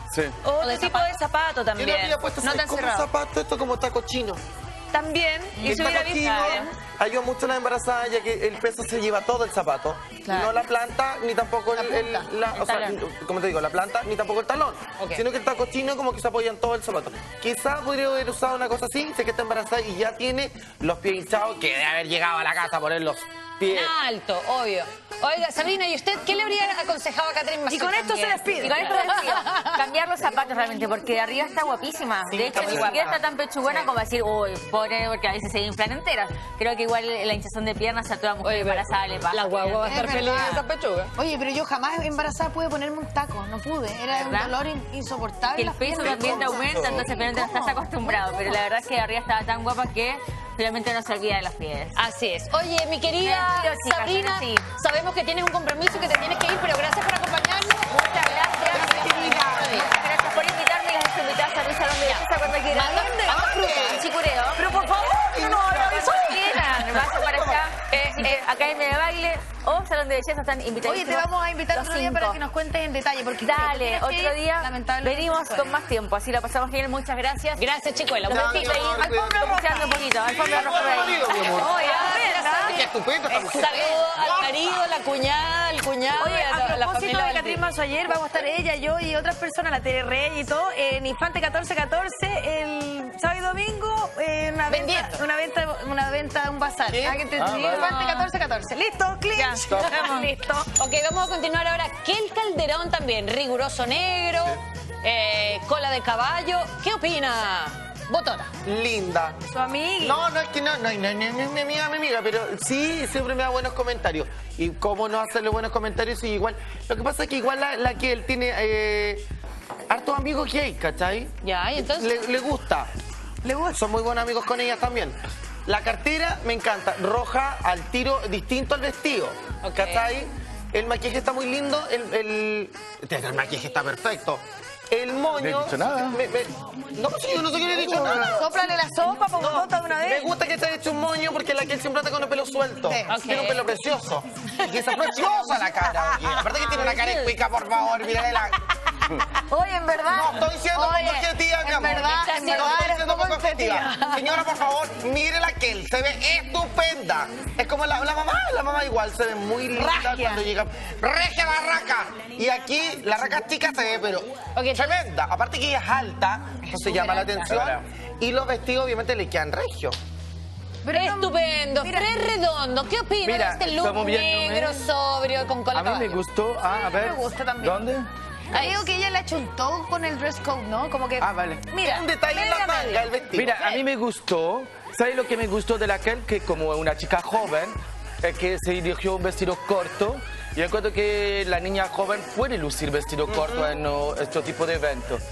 de zapato también. Yo le había puesto no tan como cerrado. zapato, esto como taco chino. También, y el se hubiera taco visto chino bien. ayuda mucho a la embarazada ya que el peso se lleva todo el zapato. Claro. No la planta, ni tampoco o sea, como te digo, la planta, ni tampoco el talón. Sino que el taco chino como que se apoya en todo el zapato. Quizás podría haber usado una cosa así, sé que está embarazada y ya tiene los pies hinchados, que debe haber llegado a la casa a poner los pies. Alto, obvio. Oiga, Sabrina, ¿y usted qué le habría aconsejado a Catherine Mazoyer? Y con esto se despide. Y con esto despido. Cambiar los zapatos realmente, porque de arriba está guapísima. De hecho, ni siquiera está tan pechugona como decir, uy, pobre, porque a veces se inflan enteras. Creo que igual la hinchazón de piernas a toda mujer embarazada le pasa. La guagua va a estar feliz de esa pechuga. Oye, pero yo jamás embarazada pude ponerme un taco, no pude. Era un dolor insoportable. Que el peso también te aumenta, entonces no estás acostumbrado. Pero la verdad es que de arriba estaba tan guapa que finalmente no se olvida de los pies. Así es. Oye, mi querida Sabrina, sabemos que tienes un compromiso, que te tienes que ir, pero gracias por acompañarnos. Muchas gracias. Muchas gracias por invitarme y las estoy invitadas a mi salón de belleza cuando quieran. ¿A dónde? En Chicureo. Pero por favor, no eso. Quieran, vayan para acá. Academia de baile o salón de belleza están invitados. Oye, te vamos a invitar otro día para que nos cuentes en detalle. Porque dale, otro día venimos con más tiempo, así la pasamos bien. Muchas gracias. Gracias, chicuela. Un besito ahí. Alfombra roja. Un poquito, alfombra roja. Qué estupendo. Saludos al marido, la cuñada, el cuñado. Oye, a la propósito familia de Catherine Mazoyer, vamos a estar ella, yo y otras personas, la Tere Rey y todo, en Infante 1414, el sábado y domingo, en una venta, un bazar. ¿Alguien te entendió? Infante 1414. ¿Listo? Clic. Listo. Ok, vamos a continuar ahora. Kel Calderón también, riguroso negro, cola de caballo. ¿Qué opina? Botona. Linda. Su amiga. No, es que no es mi amiga, pero sí siempre me da buenos comentarios. Y cómo no hacerle buenos comentarios y igual. Lo que pasa es que igual la que él tiene hartos amigos gay, ¿cachai? Ya, y entonces. Le gusta. Le gusta. Son muy buenos amigos con ellas también. La cartera me encanta, roja al tiro, distinto al vestido. ¿Cachai? El maquillaje está muy lindo, el maquillaje está perfecto. El moño... No he dicho nada. No, pues yo no sé qué le he dicho nada. Sóplale la sopa, pongo nota de una vez. Me gusta que te haya hecho un moño porque la que él siempre anda con el pelo suelto. Tiene un pelo precioso. Y esa es preciosa la cara. Oye. Aparte que tiene una cara escuica, por favor, mírale la... Oye, en verdad. No, estoy siendo poco objetiva, mi amor. En verdad, estoy siendo poco objetiva. Señora, por favor, mire la que él. Se ve estupenda. Es como la mamá igual se ve muy linda cuando llega. Regia la raca. Y aquí la raca chica se ve, pero tremenda. Aparte que ella es alta, eso se llama la atención. Y los vestidos obviamente le quedan regios. Estupendo, Fred Redondo, ¿qué opina de este look negro, sobrio, con cola de caballo? A mí me gustó, a ver, me gusta también. ¿dónde? Creo que ella le ha hecho un toque con el dress code, ¿no? Como que... vale. Mira, un detalle en la manga, el vestido. Mira, a mí me gustó, ¿sabes lo que me gustó de Raquel? Que como una chica joven, que se eligió un vestido corto. Yo encuentro que la niña joven puede lucir vestido corto en este tipo de eventos.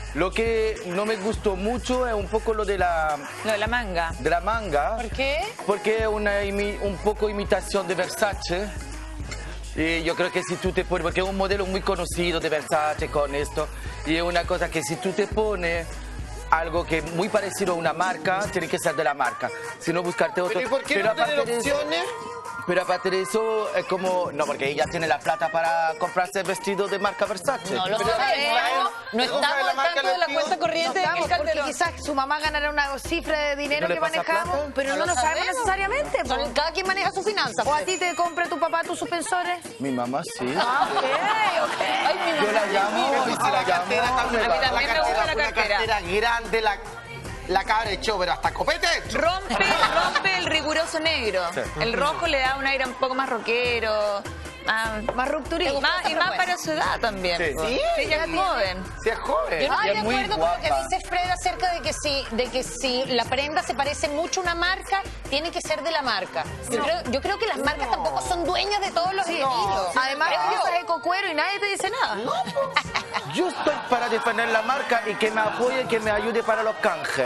Lo que no me gustó mucho es un poco lo de la manga. De la manga. ¿Por qué? Porque es un poco imitación de Versace. Y yo creo que si tú te pones, porque es un modelo muy conocido de Versace con esto, y es una cosa que si tú te pones algo que es muy parecido a una marca, tiene que ser de la marca. Si no, buscarte otro. ¿Pero y por qué no tener opciones? Pero aparte de eso, es como... No, porque ella tiene la plata para comprarse vestido de marca Versace. No lo sabemos. No estamos al tanto de la cuenta corriente de Miguel porque Calderón. quizás su mamá ganará una cifra de dinero ¿No le que pasa manejamos, plata? pero no lo sabemos necesariamente. Son- cada quien maneja sus finanzas. ¿O a ti te compra tu papá tus suspensores? Mi mamá sí. Ah, ok. Ay, mi Yo la llamo, Y si la la cartera llamo. también, A mí también me gusta la una cartera. cartera grande, la cabra echó, pero hasta copete. Rompe el riguroso negro. Sí. El rojo le da un aire un poco más rockero, más rupturista. Y más para su edad también. Sí. pues. Sí, Ella es joven. Si es joven. Yo no Y estoy es de muy acuerdo con lo que guapa. dice Fred acerca de que si la prenda se parece mucho a una marca, tiene que ser de la marca. Yo creo que las marcas tampoco son dueñas de todos los estilos. Además, tú usas ecocuero y nadie te dice nada. Yo estoy para defender la marca y que me apoye y que me ayude para los canjes.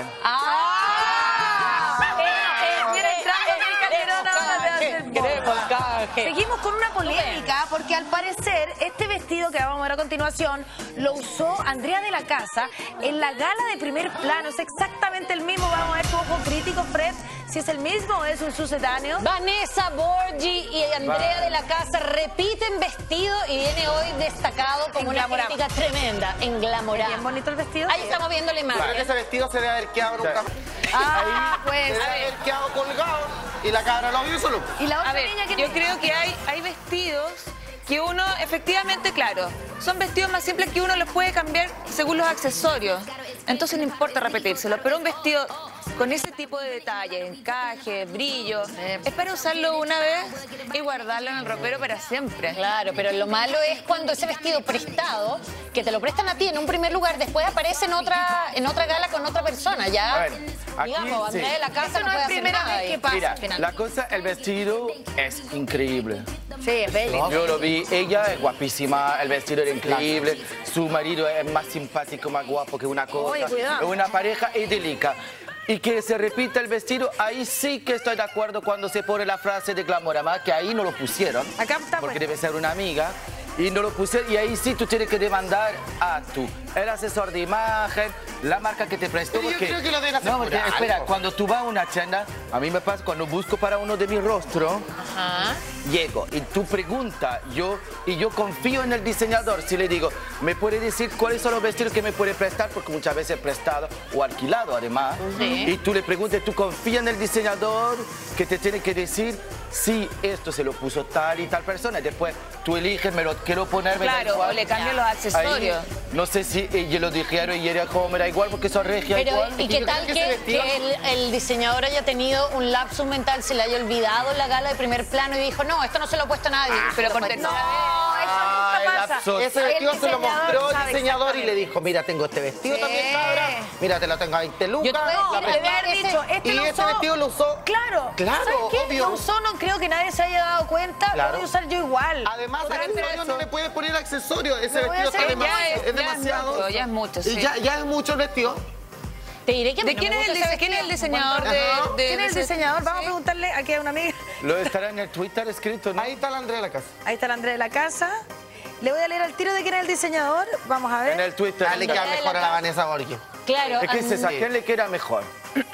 Seguimos con una polémica porque al parecer este vestido que vamos a ver a continuación lo usó Andrea de la Casa en la gala de Primer Plano. Es exactamente el mismo. Vamos a ver tu ojo crítico, Fred, si es el mismo o es un sucedáneo. Vanessa Borgi y Andrea de la Casa repiten vestido y viene hoy destacado como una Englamorado. crítica tremenda, englamorada. Bien bonito el vestido. Ahí estamos viendo la imagen. Creo que ese vestido se debe haber quedado nunca. Ah, pues. Se debe haber quedado colgado y la cabra lo vio solo. Y la otra A ver, niña que yo creo que hay vestidos que uno, efectivamente, claro, son vestidos más simples que uno los puede cambiar según los accesorios. Entonces no importa repetírselo, pero un vestido con ese tipo de detalles, encaje, brillo, es para usarlo una vez y guardarlo en el ropero para siempre. Claro, pero lo malo es cuando ese vestido prestado, que te lo prestan a ti en un primer lugar, después aparece en otra gala con otra persona, ya. Bueno, aquí digamos, sí. Andrea de la Casa Eso no no puede es hacer primera nada vez ahí. que pasa. Mira, al final. la cosa, el vestido es increíble. Sí, es bello. Yo lo vi, ella es guapísima, el vestido era increíble, su marido es más simpático, más guapo que una cosa. Oye, cuidado. Es una pareja idílica. Y que se repita el vestido, ahí sí que estoy de acuerdo cuando se pone la frase de Glamorama, que ahí no lo pusieron, Acá está, porque pues. debe ser una amiga, y no lo pusieron, y ahí sí tú tienes que demandar a tú, el asesor de imagen, la marca que te prestó. Pero yo Porque, creo que lo deben hacer no, por porque, espera, algo. cuando tú vas a una tienda, a mí me pasa, cuando busco para uno de mi rostro, llego y tú preguntas, yo confío en el diseñador. Si le digo, ¿me puede decir cuáles son los vestidos que me puede prestar? Porque muchas veces prestado o alquilado además. Sí. Y tú le preguntas, tú confías en el diseñador que te tiene que decir si esto se lo puso tal y tal persona. Y después tú eliges, me lo quiero poner, me da Claro, igual. o le cambio los accesorios. Ahí, no sé si ellos lo dijeron y era como, me da igual porque son regia Pero, igual. ¿y qué Yo tal creo que, ese vestido- el diseñador haya tenido un lapsus mental, se le haya olvidado la gala de Primer Plano y dijo, no, esto no se lo ha puesto nadie? Pero por Lo tercera puesto. No, eso Ah, el nunca pasa. lapsus. Ese El vestido se lo mostró el sabe diseñador y le exactamente. dijo, mira, tengo este vestido Sí. también, cabra. Mira, te lo tengo a 20 lucas. Yo te voy a La decir, Le prenda- debe haber dicho, este y lo ese usó. vestido lo usó. Claro. Claro, ¿Sabes qué? obvio. Lo usó, no creo que nadie se haya dado cuenta. Claro. Lo voy a usar yo igual. Además, Total, accesorios no le puede poner accesorios. Ese Me voy a vestido está hacer- demasiado. ya Es demasiado. ya es mucho, Y sí. ya es mucho el vestido. Te diré que a mí ¿De no quién me es gusta ese quién es el vestido. diseñador Ajá. de ¿Quién es el diseñador? Vamos a preguntarle aquí a una amiga. Lo estará en el Twitter escrito, ¿no? Ahí está la Andrea de la Casa. Ahí está el Andrés de la Casa. Le voy a leer al tiro de quién es el diseñador. Vamos a ver. En el Twitter. Dale que mejor a la Vanessa Borghi. Claro, Es que es esa, ¿quién le queda mejor?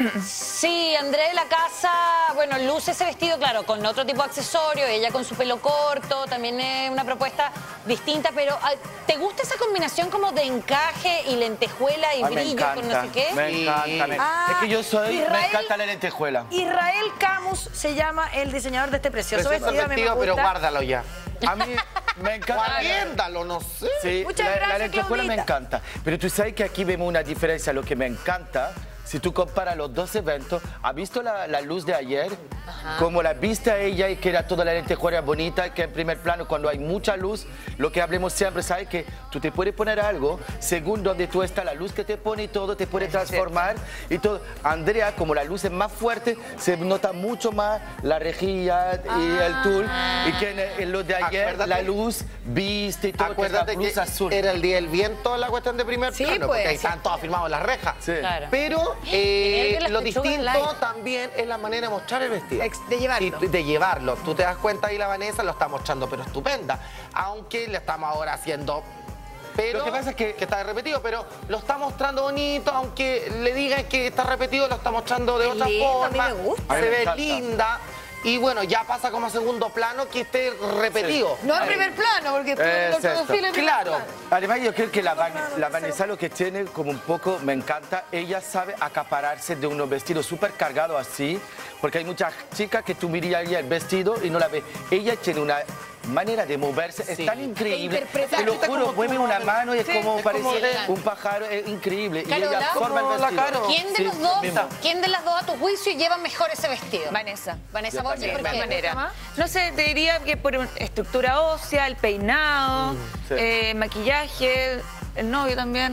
sí, Andrea de la Casa, bueno, luce ese vestido, claro, con otro tipo de accesorio, ella con su pelo corto, también es una propuesta distinta, pero ¿te gusta esa combinación como de encaje y lentejuela y Ay, me brillo con no encanta, sé qué? me encanta. Ah, es que yo soy, me Israel- encanta la lentejuela. Israel Camus se llama el diseñador de este precioso Precioso vestido. A mí me vestido, pero gusta. guárdalo ya. A mí me encanta. Guardiéndalo, no sé. Sí, Muchas la gracias, lentejuela me Claudita. encanta. Pero tú sabes que aquí vemos una diferencia. Lo que me encanta si tú comparas los dos eventos, ¿has visto la luz de ayer? Como la viste a ella y que era toda la lentejuela bonita, y que en primer plano cuando hay mucha luz, lo que hablemos siempre, ¿sabes? Que tú te puedes poner algo, según donde tú estás, la luz que te pone y todo, te puede transformar y todo. Andrea, como la luz es más fuerte, se nota mucho más la rejilla y el tul, y que en lo de ayer, la luz, viste y todo. Acuérdate que azul. era el día del viento la cuestión de primer plano, pues, porque ahí estaban todos firmados en las rejas. Sí. Claro. Pero lo distinto light. también es la manera de mostrar el vestido. De llevarlo. Y de llevarlo. Tú te das cuenta ahí la Vanessa lo está mostrando, pero estupenda. Aunque le estamos ahora haciendo... Pero, lo que pasa es que está repetido, pero lo está mostrando bonito, aunque le digan que está repetido, lo está mostrando de otra forma. A mí me gusta. Se ve linda. Y bueno, ya pasa como a segundo plano que esté repetido. No en primer plano, porque después Exacto. Claro. Además, yo creo que la Vanessa lo que tiene como un poco, me encanta, ella sabe acapararse de unos vestidos súper cargados así, porque hay muchas chicas que tú mirarías el vestido y no la ves. Ella tiene una manera de moverse, es tan increíble. Te lo juro, mueve una mano y es como parece un pájaro, es increíble. Y ella forma el vestido. ¿Quién de las dos a tu juicio lleva mejor ese vestido? Vanessa. Vanessa Borges, ¿por De qué? manera. No sé, te diría que por estructura ósea, el peinado, maquillaje, el novio también.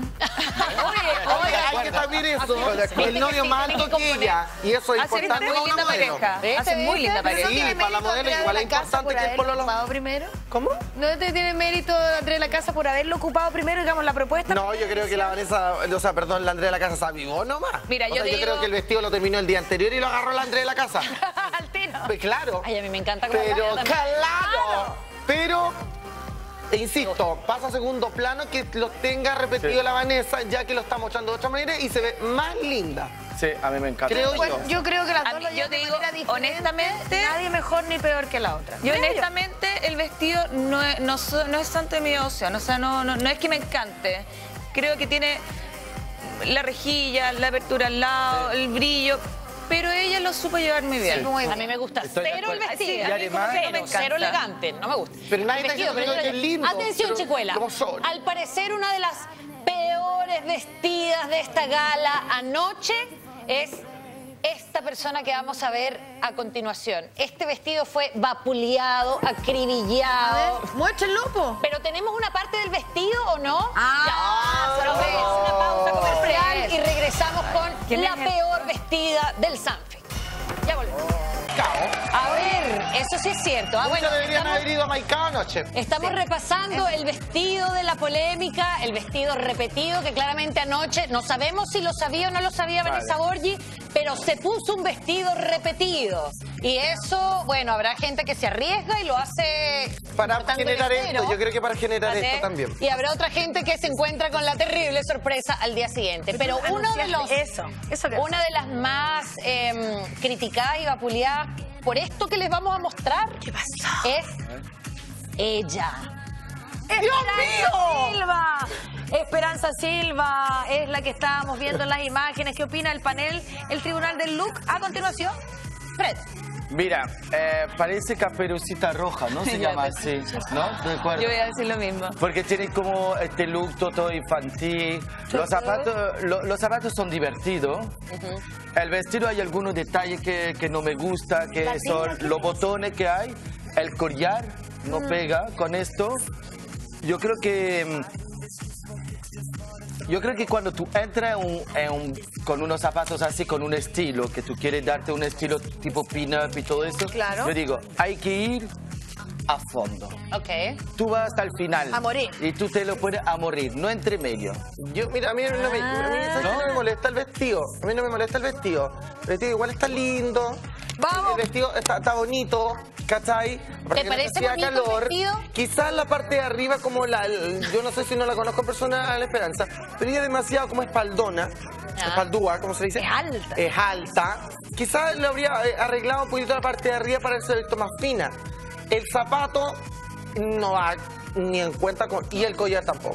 Hay que también eso. El novio más alto que ella. Y eso es importante. Muy linda pareja. Hacen muy linda pareja. Sí, para la modelo igual es importante que el pololo... primero? ¿Cómo? ¿No te tiene mérito Andrea de la Casa por haberlo ocupado primero, digamos, la propuesta? No, yo creo que la Vanessa, o sea, perdón, la Andrea de la Casa se avivó nomás. Mira, yo creo que el vestido lo terminó el día anterior y lo agarró la Andrea de la Casa. Al tiro. Pues claro. Ay, a mí me encanta cómo Pero baila claro. Pero... insisto, pasa a segundo plano que lo tenga repetido la Vanessa, ya que lo está mostrando de otra manera y se ve más linda. Sí, a mí me encanta. Creo yo creo que las dos lo yo te digo, honestamente, nadie mejor ni peor que la otra. Yo honestamente el vestido no es santo de mi devoción, o sea, no es que me encante. Creo que tiene la rejilla, la apertura al lado, el brillo, pero ella lo supo llevar muy bien. A mí me gusta cero el vestido. Y además, cero elegante, no me gusta. Pero nadie El vestido, está diciendo que es lindo. Atención, pero chicuela. como son. Al parecer, una de las peores vestidas de esta gala anoche es esta persona que vamos a ver a continuación. Este vestido fue vapuleado, acribillado. Muéstrenlo, po. Pero tenemos una parte del vestido, ¿o no? solo Ya, ves. una pausa comercial y regresamos con ¿Quién la es? peor vestida del Sanfi. Ya volvemos. A ver, eso sí es cierto. Muchos deberían haber ido a Maicao anoche. Estamos repasando el vestido de la polémica, el vestido repetido que claramente anoche, no sabemos si lo sabía o no lo sabía Vanessa Borges, pero se puso un vestido repetido. Y eso, bueno, habrá gente que se arriesga y lo hace para cortando el generar estero. esto, yo creo que para generar ¿Vale? esto también. Y habrá otra gente que se encuentra con la terrible sorpresa al día siguiente. Pero uno de los, una de las más criticadas y vapuleadas por esto que les vamos a mostrar es ella. ¡Esperanza Silva! Esperanza Silva es la que estábamos viendo en las imágenes. ¿Qué opina el panel, el Tribunal del Look? A continuación, Fred. Mira, parece Caperucita Roja, ¿no? Se llama así, ¿no? ¿Te acuerdas? Yo voy a decir lo mismo. Porque tiene como este look todo infantil. Los zapatos son divertidos. El vestido hay algunos detalles que no me gusta, que son los botones que hay. El collar no pega con esto. Yo creo que cuando tú entras con unos zapatos así, con un estilo, que tú quieres darte un estilo tipo pin-up y todo eso, yo digo, hay que ir a fondo. Tú vas hasta el final. A morir. Y tú te lo pones a morir, no entre medio. Mira, a mí no me molesta el vestido. A mí no me molesta el vestido. El vestido igual está lindo. Vamos. El vestido está bonito. ¿Cachai? ¿Te parece bonito el vestido? Quizás la parte de arriba como yo no sé si no la conozco en persona a la Esperanza, pero ella es demasiado como espaldona, espaldúa, ¿cómo se dice? Es alta. Es alta. Quizás le habría arreglado un poquito la parte de arriba para hacerse esto más fina. El zapato no va ni en cuenta y el collar tampoco.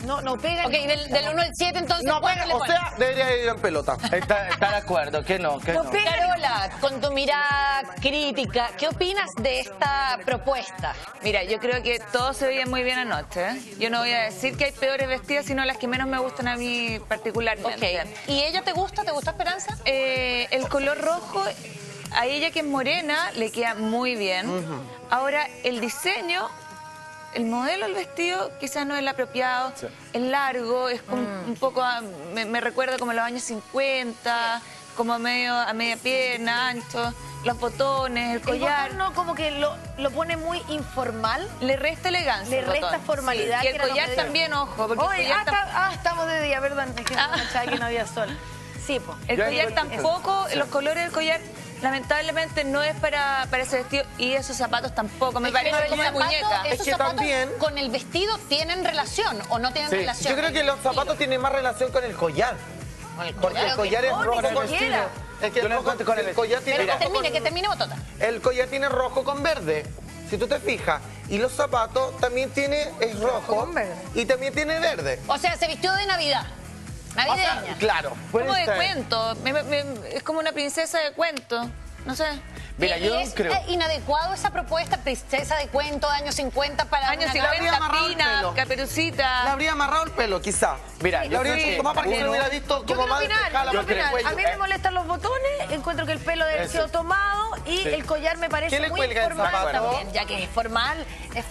No pega. Ok, del 1 al 7 entonces. No ¿cuánto pega, le o pones? sea, debería ir en pelota. Está de acuerdo, que no, que no. Carola, con tu mirada crítica, ¿qué opinas de esta propuesta? Mira, yo creo que todos se veían muy bien anoche. Yo no voy a decir que hay peores vestidas, sino las que menos me gustan a mí particularmente. Ok. ¿Y ella te gusta? ¿Te gusta Esperanza? El color rojo, a ella que es morena, le queda muy bien. Ahora, el diseño, el modelo del vestido quizás no es el apropiado. Sí. Es largo, es como un poco, me recuerda como los años 50, como a media pierna, ancho. Los botones, el collar. El botón no, como que lo pone muy informal. Le resta elegancia. Le resta formalidad. Sí. Y el collar también, ojo. Porque oye, el collar estamos de día, perdón. Es que pensaba que no había sol. Sí, pues. El collar tampoco, los colores del collar, lamentablemente no es para ese vestido. Y esos zapatos tampoco, me parece como de muñeca. Esos Es que zapatos también con el vestido tienen relación o no tienen relación. Yo creo que los zapatos tienen más relación con el collar. Porque el collar es rojo con vestido. Es que el collar tiene Pero rojo que termine Botota. El collar tiene rojo con verde, si tú te fijas. Y los zapatos también es rojo y también tiene verde. O sea, se vistió de Navidad. Navideña. O sea, claro. Como de cuento. Es como una princesa de cuento. No sé. Mira, yo creo... ¿Es inadecuado esa propuesta, princesa de cuento de años 50 para años una 50, Pina, Caperucita? Le habría amarrado el pelo, quizá. Mira, le habría hecho tomar para que se lo hubiera visto como más despejada la parte del cuello. A mí me molestan los botones, encuentro que el pelo debe ser tomado y el collar me parece muy formal también, ya que es formal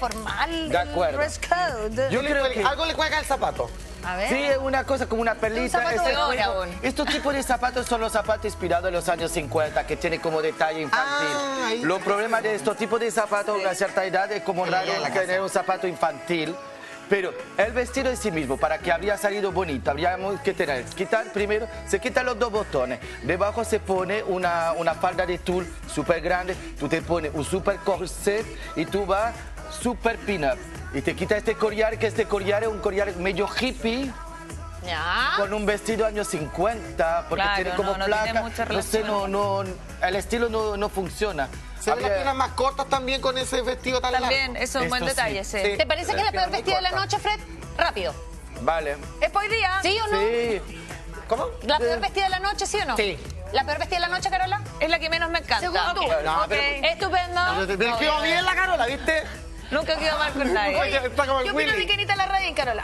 de acuerdo. el dress code. Yo creo que algo le cuelga el zapato. A ver. Sí, es una cosa como una perlita. Estos tipos de zapatos son los zapatos inspirados en los años 50, que tienen como detalle infantil. Los problemas de estos tipos de zapatos a una cierta edad es como raro tener un zapato infantil. Pero el vestido en sí mismo, para que habría salido bonito, habríamos que quitar primero, se quitan los dos botones. Debajo se pone una falda de tul súper grande, tú te pones un súper corset y tú vas súper pin-up. Y te quita este collar, que este collar es un collar medio hippie. Ya. Con un vestido años 50, porque claro, tiene como placa. Tiene mucha relación. No, el estilo no funciona. Se ven las piernas más cortas también con ese vestido tan largo. También, eso es un buen detalle, sí. ¿Te parece que es la peor vestida de la noche, Fred? Rápido. Vale. ¿Es por hoy día? ¿Sí o no? Sí. ¿Cómo? ¿La peor vestida de la noche, sí o no? Sí. ¿La peor vestida de la noche, Carola? Es la que menos me encanta. Según tú. No, Estupendo. Pero quedó bien la Carola, ¿viste? Nunca quedó mal con nadie. Oye, está como el ¿qué opina Willy? mi Kenita la radio en Carola?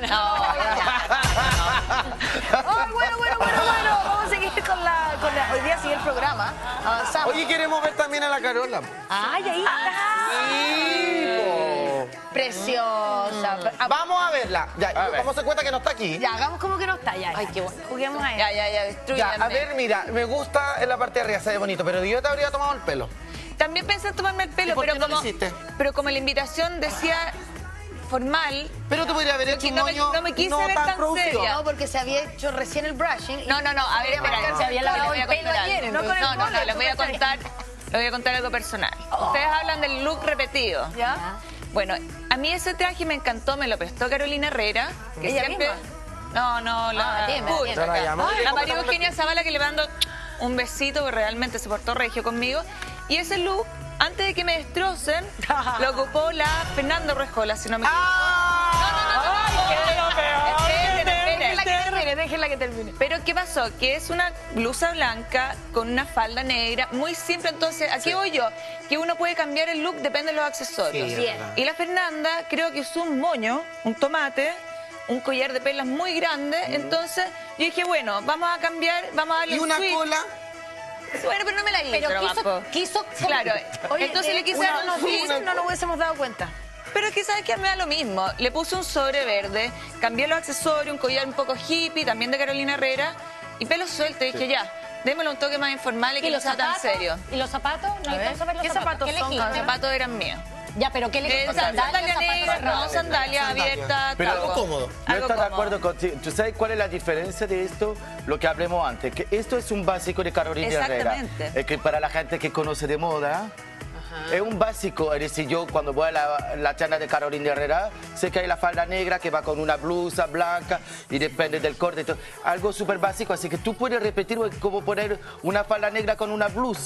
No. Bueno. Vamos a seguir con la... Hoy día sigue el programa. Avanzamos. Oye, queremos ver también a la Carola. ¡Ay, ahí está! Preciosa. Vamos a verla. Ya, ¿cómo se cuenta que no está aquí? Ya, hagamos como que no está. Ya. Ay, qué bueno. Juguemos a ella. Ya, destruyanme. Ya, a ver, mira, me gusta en la parte de arriba, se ve bonito, pero yo te habría tomado el pelo. También pensé en tomarme el pelo, ¿Y por qué no lo hiciste? Pero como la invitación decía formal... Pero tú podrías haber hecho un moño no me quise ver tan seria. No, porque se había hecho recién el brushing. No, a ver, espera, se había lavado el pelo ayer. No, les voy a contar algo personal. Ustedes hablan del look repetido. ¿Ya? Bueno, a mí ese traje me encantó, me lo prestó Carolina Herrera, que ¿Ella siempre... misma? No, la María Eugenia Zavala, que le mando un besito, porque realmente se portó regio conmigo. Y ese look, antes de que me destrocen, lo ocupó la Fernando Rejola, si no me equivoco. Déjenla que termine. Pero ¿qué pasó? Que es una blusa blanca con una falda negra, muy simple. Entonces, ¿a qué voy yo? Que uno puede cambiar el look, depende de los accesorios. Sí, y la Fernanda creo que usó un moño, un tomate, un collar de perlas muy grande. Entonces, yo dije, bueno, vamos a cambiar, vamos a darle ¿Y una switch. cola? Bueno, pero no me la hice. Pero quiso claro. Oye, entonces le quise dar un switch. No nos hubiésemos dado cuenta. Pero es que sabes que me da lo mismo. Le puse un sobre verde, cambié los accesorios, un collar un poco hippie, también de Carolina Herrera, y pelo suelto. Y dije, ya, démosle un toque más informal y que no sea tan serio. ¿Y los zapatos? No alcanzo a ver los ¿Qué zapatos. zapatos son? Los zapatos eran míos. Ya, pero ¿qué le sandalia negra, no, sandalia abierta, Pero algo cómodo. Yo estoy de acuerdo contigo. ¿Tú sabes cuál es la diferencia de esto? Lo que hablemos antes, que esto es un básico de Carolina Herrera. Exactamente. Es que para la gente que conoce de moda, es un básico. Es decir, yo cuando voy a la tienda de Carolina Herrera, sé que hay la falda negra que va con una blusa blanca y depende del corte. Todo. Algo súper básico, así que tú puedes repetir como poner una falda negra con una blusa.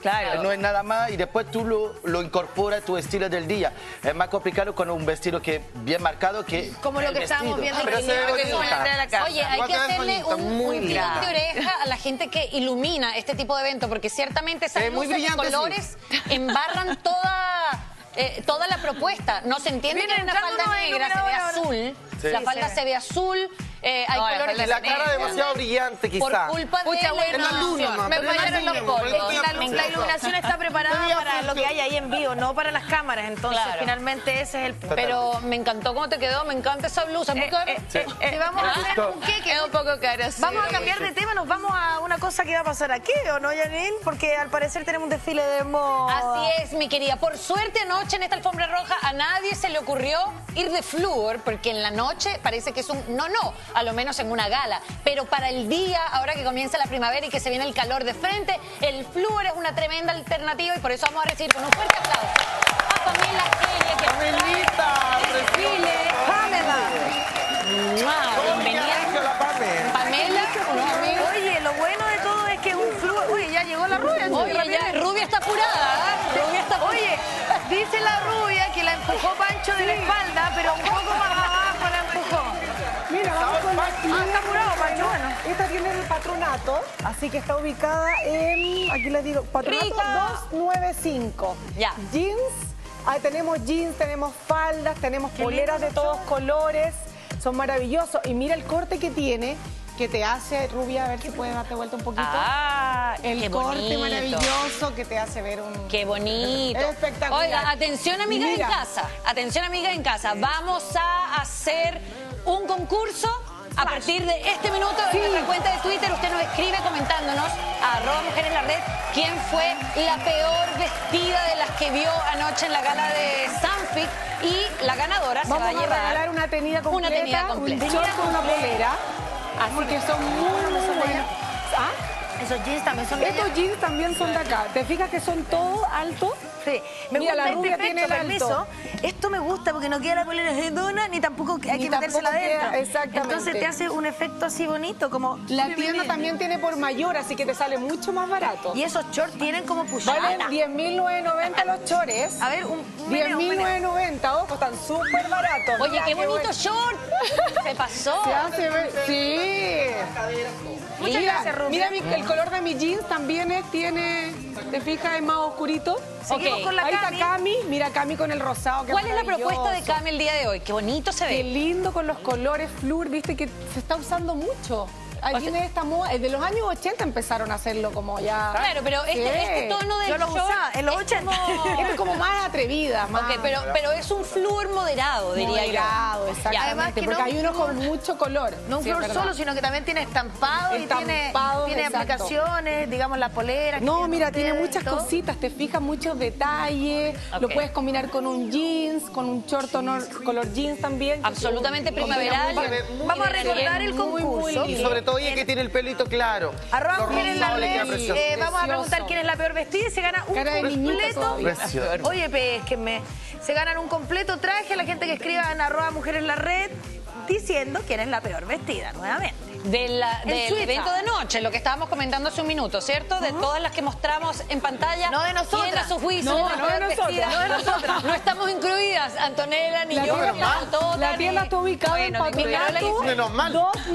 Claro. No es nada más y después tú lo incorporas a tu estilo del día. Es más complicado con un vestido que bien marcado que como lo que estábamos viendo. Pero se ve bonita. Oye, hay que hacerle un tirón de oreja a la gente que ilumina este tipo de evento, porque ciertamente esas luces de colores embarran toda la propuesta. No se entiende que una falda negra se ve azul. Sí. La falda se ve azul. Hay colores la cara demasiado brillante, quizá. Por culpa de la iluminación. me fallaron los polvos. La iluminación está preparada para lo que hay ahí en vivo, no para las cámaras. Entonces, finalmente ese es el... Pero me encantó cómo te quedó, me encanta esa blusa. Si vamos a hacer un queque, es un poco caro. Vamos a cambiar de tema, nos vamos a una cosa que va a pasar aquí, ¿o no, Janine? Porque al parecer tenemos un desfile de moda. Así es, mi querida. Por suerte anoche en esta alfombra roja a nadie se le ocurrió ir de flúor, porque en la noche parece que es un no, a lo menos en una gala. Pero para el día, ahora que comienza la primavera y que se viene el calor de frente, el flúor es una tremenda alternativa y por eso vamos a recibir con un fuerte aplauso a Pamela Geria, que ¡Pamelita! desfile. Bienvenida. Pamela, unos amigos. Oye, lo bueno de todo es que es un flúor. Oye, ya llegó la rubia. Oye, ya, Rubia está apurada. Rubia está apurada. Oye, dice la rubia que la empujó Pancho de la espalda, pero un poco más abajo la empujó. Mira, vamos con la está apurado, Pancho, bueno. Esta tiene el patronato, así que está ubicada en, aquí les digo, patronato Rica. 295. Ya. Jeans, ahí tenemos jeans, tenemos faldas, tenemos poleras de todos colores, son maravillosos. Y mira el corte que tiene, que te hace, Rubia, a ver si puedes darte vuelta un poquito. El qué corte bonito. maravilloso que te hace ver un... Qué bonito. Espectacular. Oiga, atención amigas en Mira. casa. Atención amigas en casa. Vamos a hacer un concurso. A partir de este minuto en nuestra cuenta de Twitter usted nos escribe comentándonos @mujeresenlared quién fue la peor vestida de las que vio anoche en la gala de Sanfic y la ganadora se va a llevar regalar una tenida completa, un short con una polera. Así que son muy buenos. Esos jeans también son de allá. Estos jeans también son de acá. ¿Te fijas que son todos altos? Sí, me Mira, gusta la rubia este tiene efecto, el permiso. alto. Esto me gusta porque no queda la polera redonda ni tampoco hay que metérsela adentro. Exactamente. Entonces te hace un efecto así bonito, como... La tienda también tiene por mayor, así que te sale mucho más barato. Y esos shorts tienen como pushada. Valen 10.990 los chores. A ver, un 10.990, ojo, están súper baratos. Oye, Mira, qué bonito bueno. short. Se pasó. Se hace ver, sí. Muchas gracias, Rubia. Mira, el color de mi jeans también tiene, ¿te fijas? Es más oscurito. Seguimos con la Ahí está Cami. Cami, mira Cami con el rosado. ¿Cuál es la propuesta de Cami el día de hoy? Qué bonito se ve. Qué lindo con los colores flúor, viste que se está usando mucho. Ahí tiene esta moda, de los años 80 empezaron a hacerlo como ya... Claro, pero este tono del Yo lo short usaba en los es 80. como- Esto es como más atrevida, más... Ok, pero es un flúor moderado, diría moderado, yo. exactamente, Además que porque no hay unos con mucho color. No un sí, es flor verdad. solo, sino que también tiene estampado y tiene Estampados, exacto. aplicaciones, digamos, la polera. que No, mira, tiene ustedes, muchas todo. cositas, te fijas, muchos detalles. Lo Ok. puedes combinar con un jeans, con un short color jeans también. Absolutamente Combina primaveral. muy bien. Vamos a recordar el Muy, muy concurso. Y sobre todo, oye, que tiene el pelito claro. Arroba Lo Mujeres en la rosado le queda Red. precioso. Vamos a preguntar quién es la peor vestida y se gana un Cara de niñita completo. todavía. Precioso. Oye, pesquenme. Se ganan un completo traje a la gente que escriba en @Mujeres en la Red diciendo quién es la peor vestida, nuevamente. Del Twitter. evento de noche, lo que estábamos comentando hace un minuto, ¿cierto? De todas las que mostramos en pantalla. No de nosotras. ¿Quién a su juicio No, es la no de peor nosotras. vestida? No de nosotras. No estamos incluidas, Antonella, ni La yo, tienda ni está- Tota, la ni- tienda está ubicada en Bueno, mi Carola Patronato Menos mal.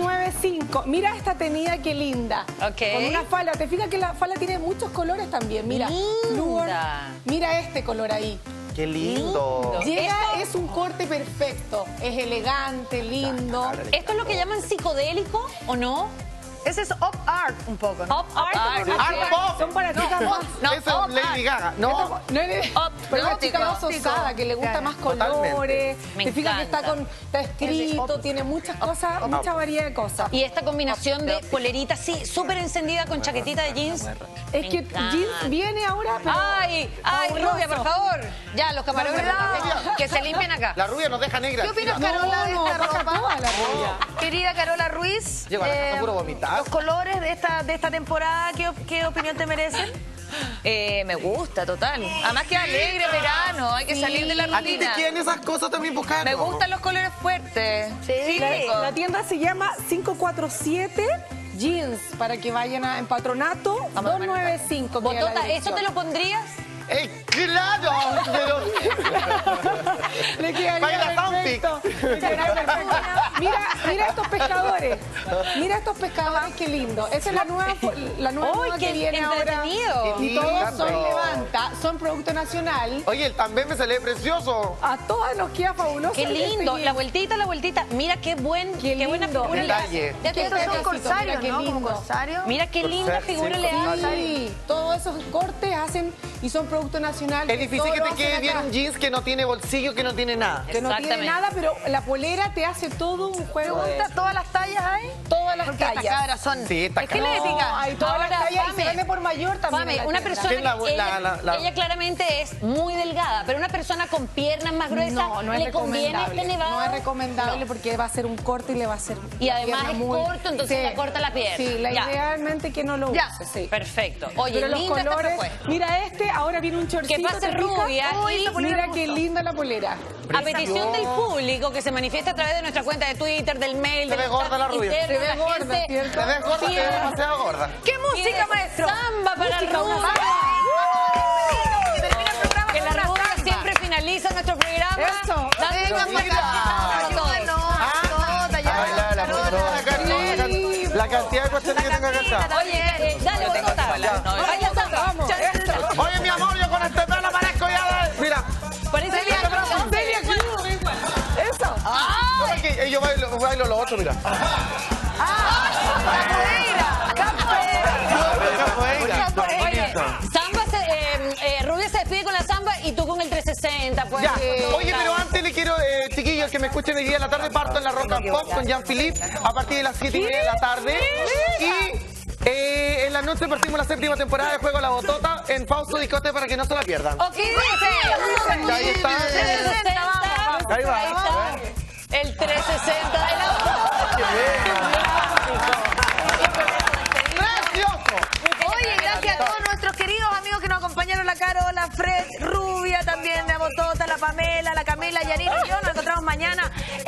295. Mira esta tenida, qué linda. Ok. Con una falda. Te fijas que la falda tiene muchos colores también. Mira, Linda. flúor. Mira este color ahí. Qué lindo. Llega, Esto- es un corte perfecto. Es elegante, lindo. ¿Esto es lo que llaman psicodélico o no? Ese es op art un poco, ¿no? Pop art. Art pop. Son para chicas más. No, Eso es Lady Gaga. No. No es pero no, una chica más osada, que le gusta más Totalmente. colores. Me Te fijas que encanta. está escrito, tiene muchas cosas, mucha variedad de cosas. Y esta combinación de polerita así, súper encendida con chaquetita de jeans. Es Me que encanta. jeans viene ahora, pero Ay, fabuloso. Rubia, por favor. Ya, los camarógrafos que se limpien acá. La rubia nos deja negra. ¿Qué opinas, Mira. Carola, de esta baja ropa? toda la rubia. Querida Carola Ruiz, Lleva la casa puro vomitar. los colores de esta temporada, ¿qué opinión te merecen? Me gusta, total. Además que alegre verano, hay que salir de la ¿A ti te rutina. quieren esas cosas también, buscar? Me gustan los colores fuertes. Sí, rico. La tienda se llama 547 jeans para que vayan en Patronato, 295. Botota, ¿eso te lo pondrías? ¡Claro! Pero... Le quedaría perfecto. Le quedaría perfecto. Mira estos pescadores. Mira estos pescadores, qué lindo. Esa es la nueva moda que viene ahora. Y todos son levanta, son producto nacional. Oye, el también me sale precioso. A todas nos queda fabuloso. Qué lindo. La vueltita. Mira qué buena figura le hace. Estos son corsarios, ¿no? Como corsario. Mira qué linda figura le hace. Sí, todos esos cortes hacen y son producto nacional. Es difícil que te quede bien un jeans que no tiene bolsillo, que no tiene nada. Que no tiene nada, pero la polera te hace todo un juego. ¿Todas las tallas hay? Todas las Porque tallas. estas cabras son... Sí, estas cabras. esqueléticas. Hay todas las tallas y se vende por mayor también. Una persona ella claramente es muy delgada, pero una persona con piernas más gruesas le conviene este nevado. No es recomendable porque va a ser un corte y le va a hacer. Y además es corto, entonces le corta la pierna. Sí, idealmente que no lo use. Sí. Perfecto. Oye, pero los colores. Mira ahora viene un shortcito. Que pase rubia. Mira qué linda la polera. A petición del público que se manifiesta a través de nuestra cuenta de Twitter, del mail. Te ves gorda la rubia. Te ves gorda, ¿cierto? Te ves gorda, te ves demasiado gorda. ¿Qué música, maestro? Samba para Rubia. Que la rubia siempre finaliza nuestro programa. Eso. La cantidad de cuestiones que tengo acá. Oye, dale, Botota. Vaya, vamos. Oye, mi amor, yo con este pelo parezco ya. Mira. Parece Celia Cruz. Eso. Yo bailo lo otro, mira. Oye, Rubia se despide con la samba y tú con el 360. Pues, Oye, pero antes le quiero, chiquillos, que me escuchen el día de la tarde, parto en la Rock and Pop con Jean-Philippe a partir de las 7:30 de la tarde. Y en la noche partimos la 7ª temporada de Juego a la Botota en Fausto Discote para que no se la pierdan. Ok, dice. Ahí está. Ahí va. El 360 de la Botota. Oye, gracias a todos nuestros queridos amigos que nos acompañaron, la Carola, Fred, Rubia, también la Botota, la Pamela, la Camila, Yanina y yo. Nos encontramos mañana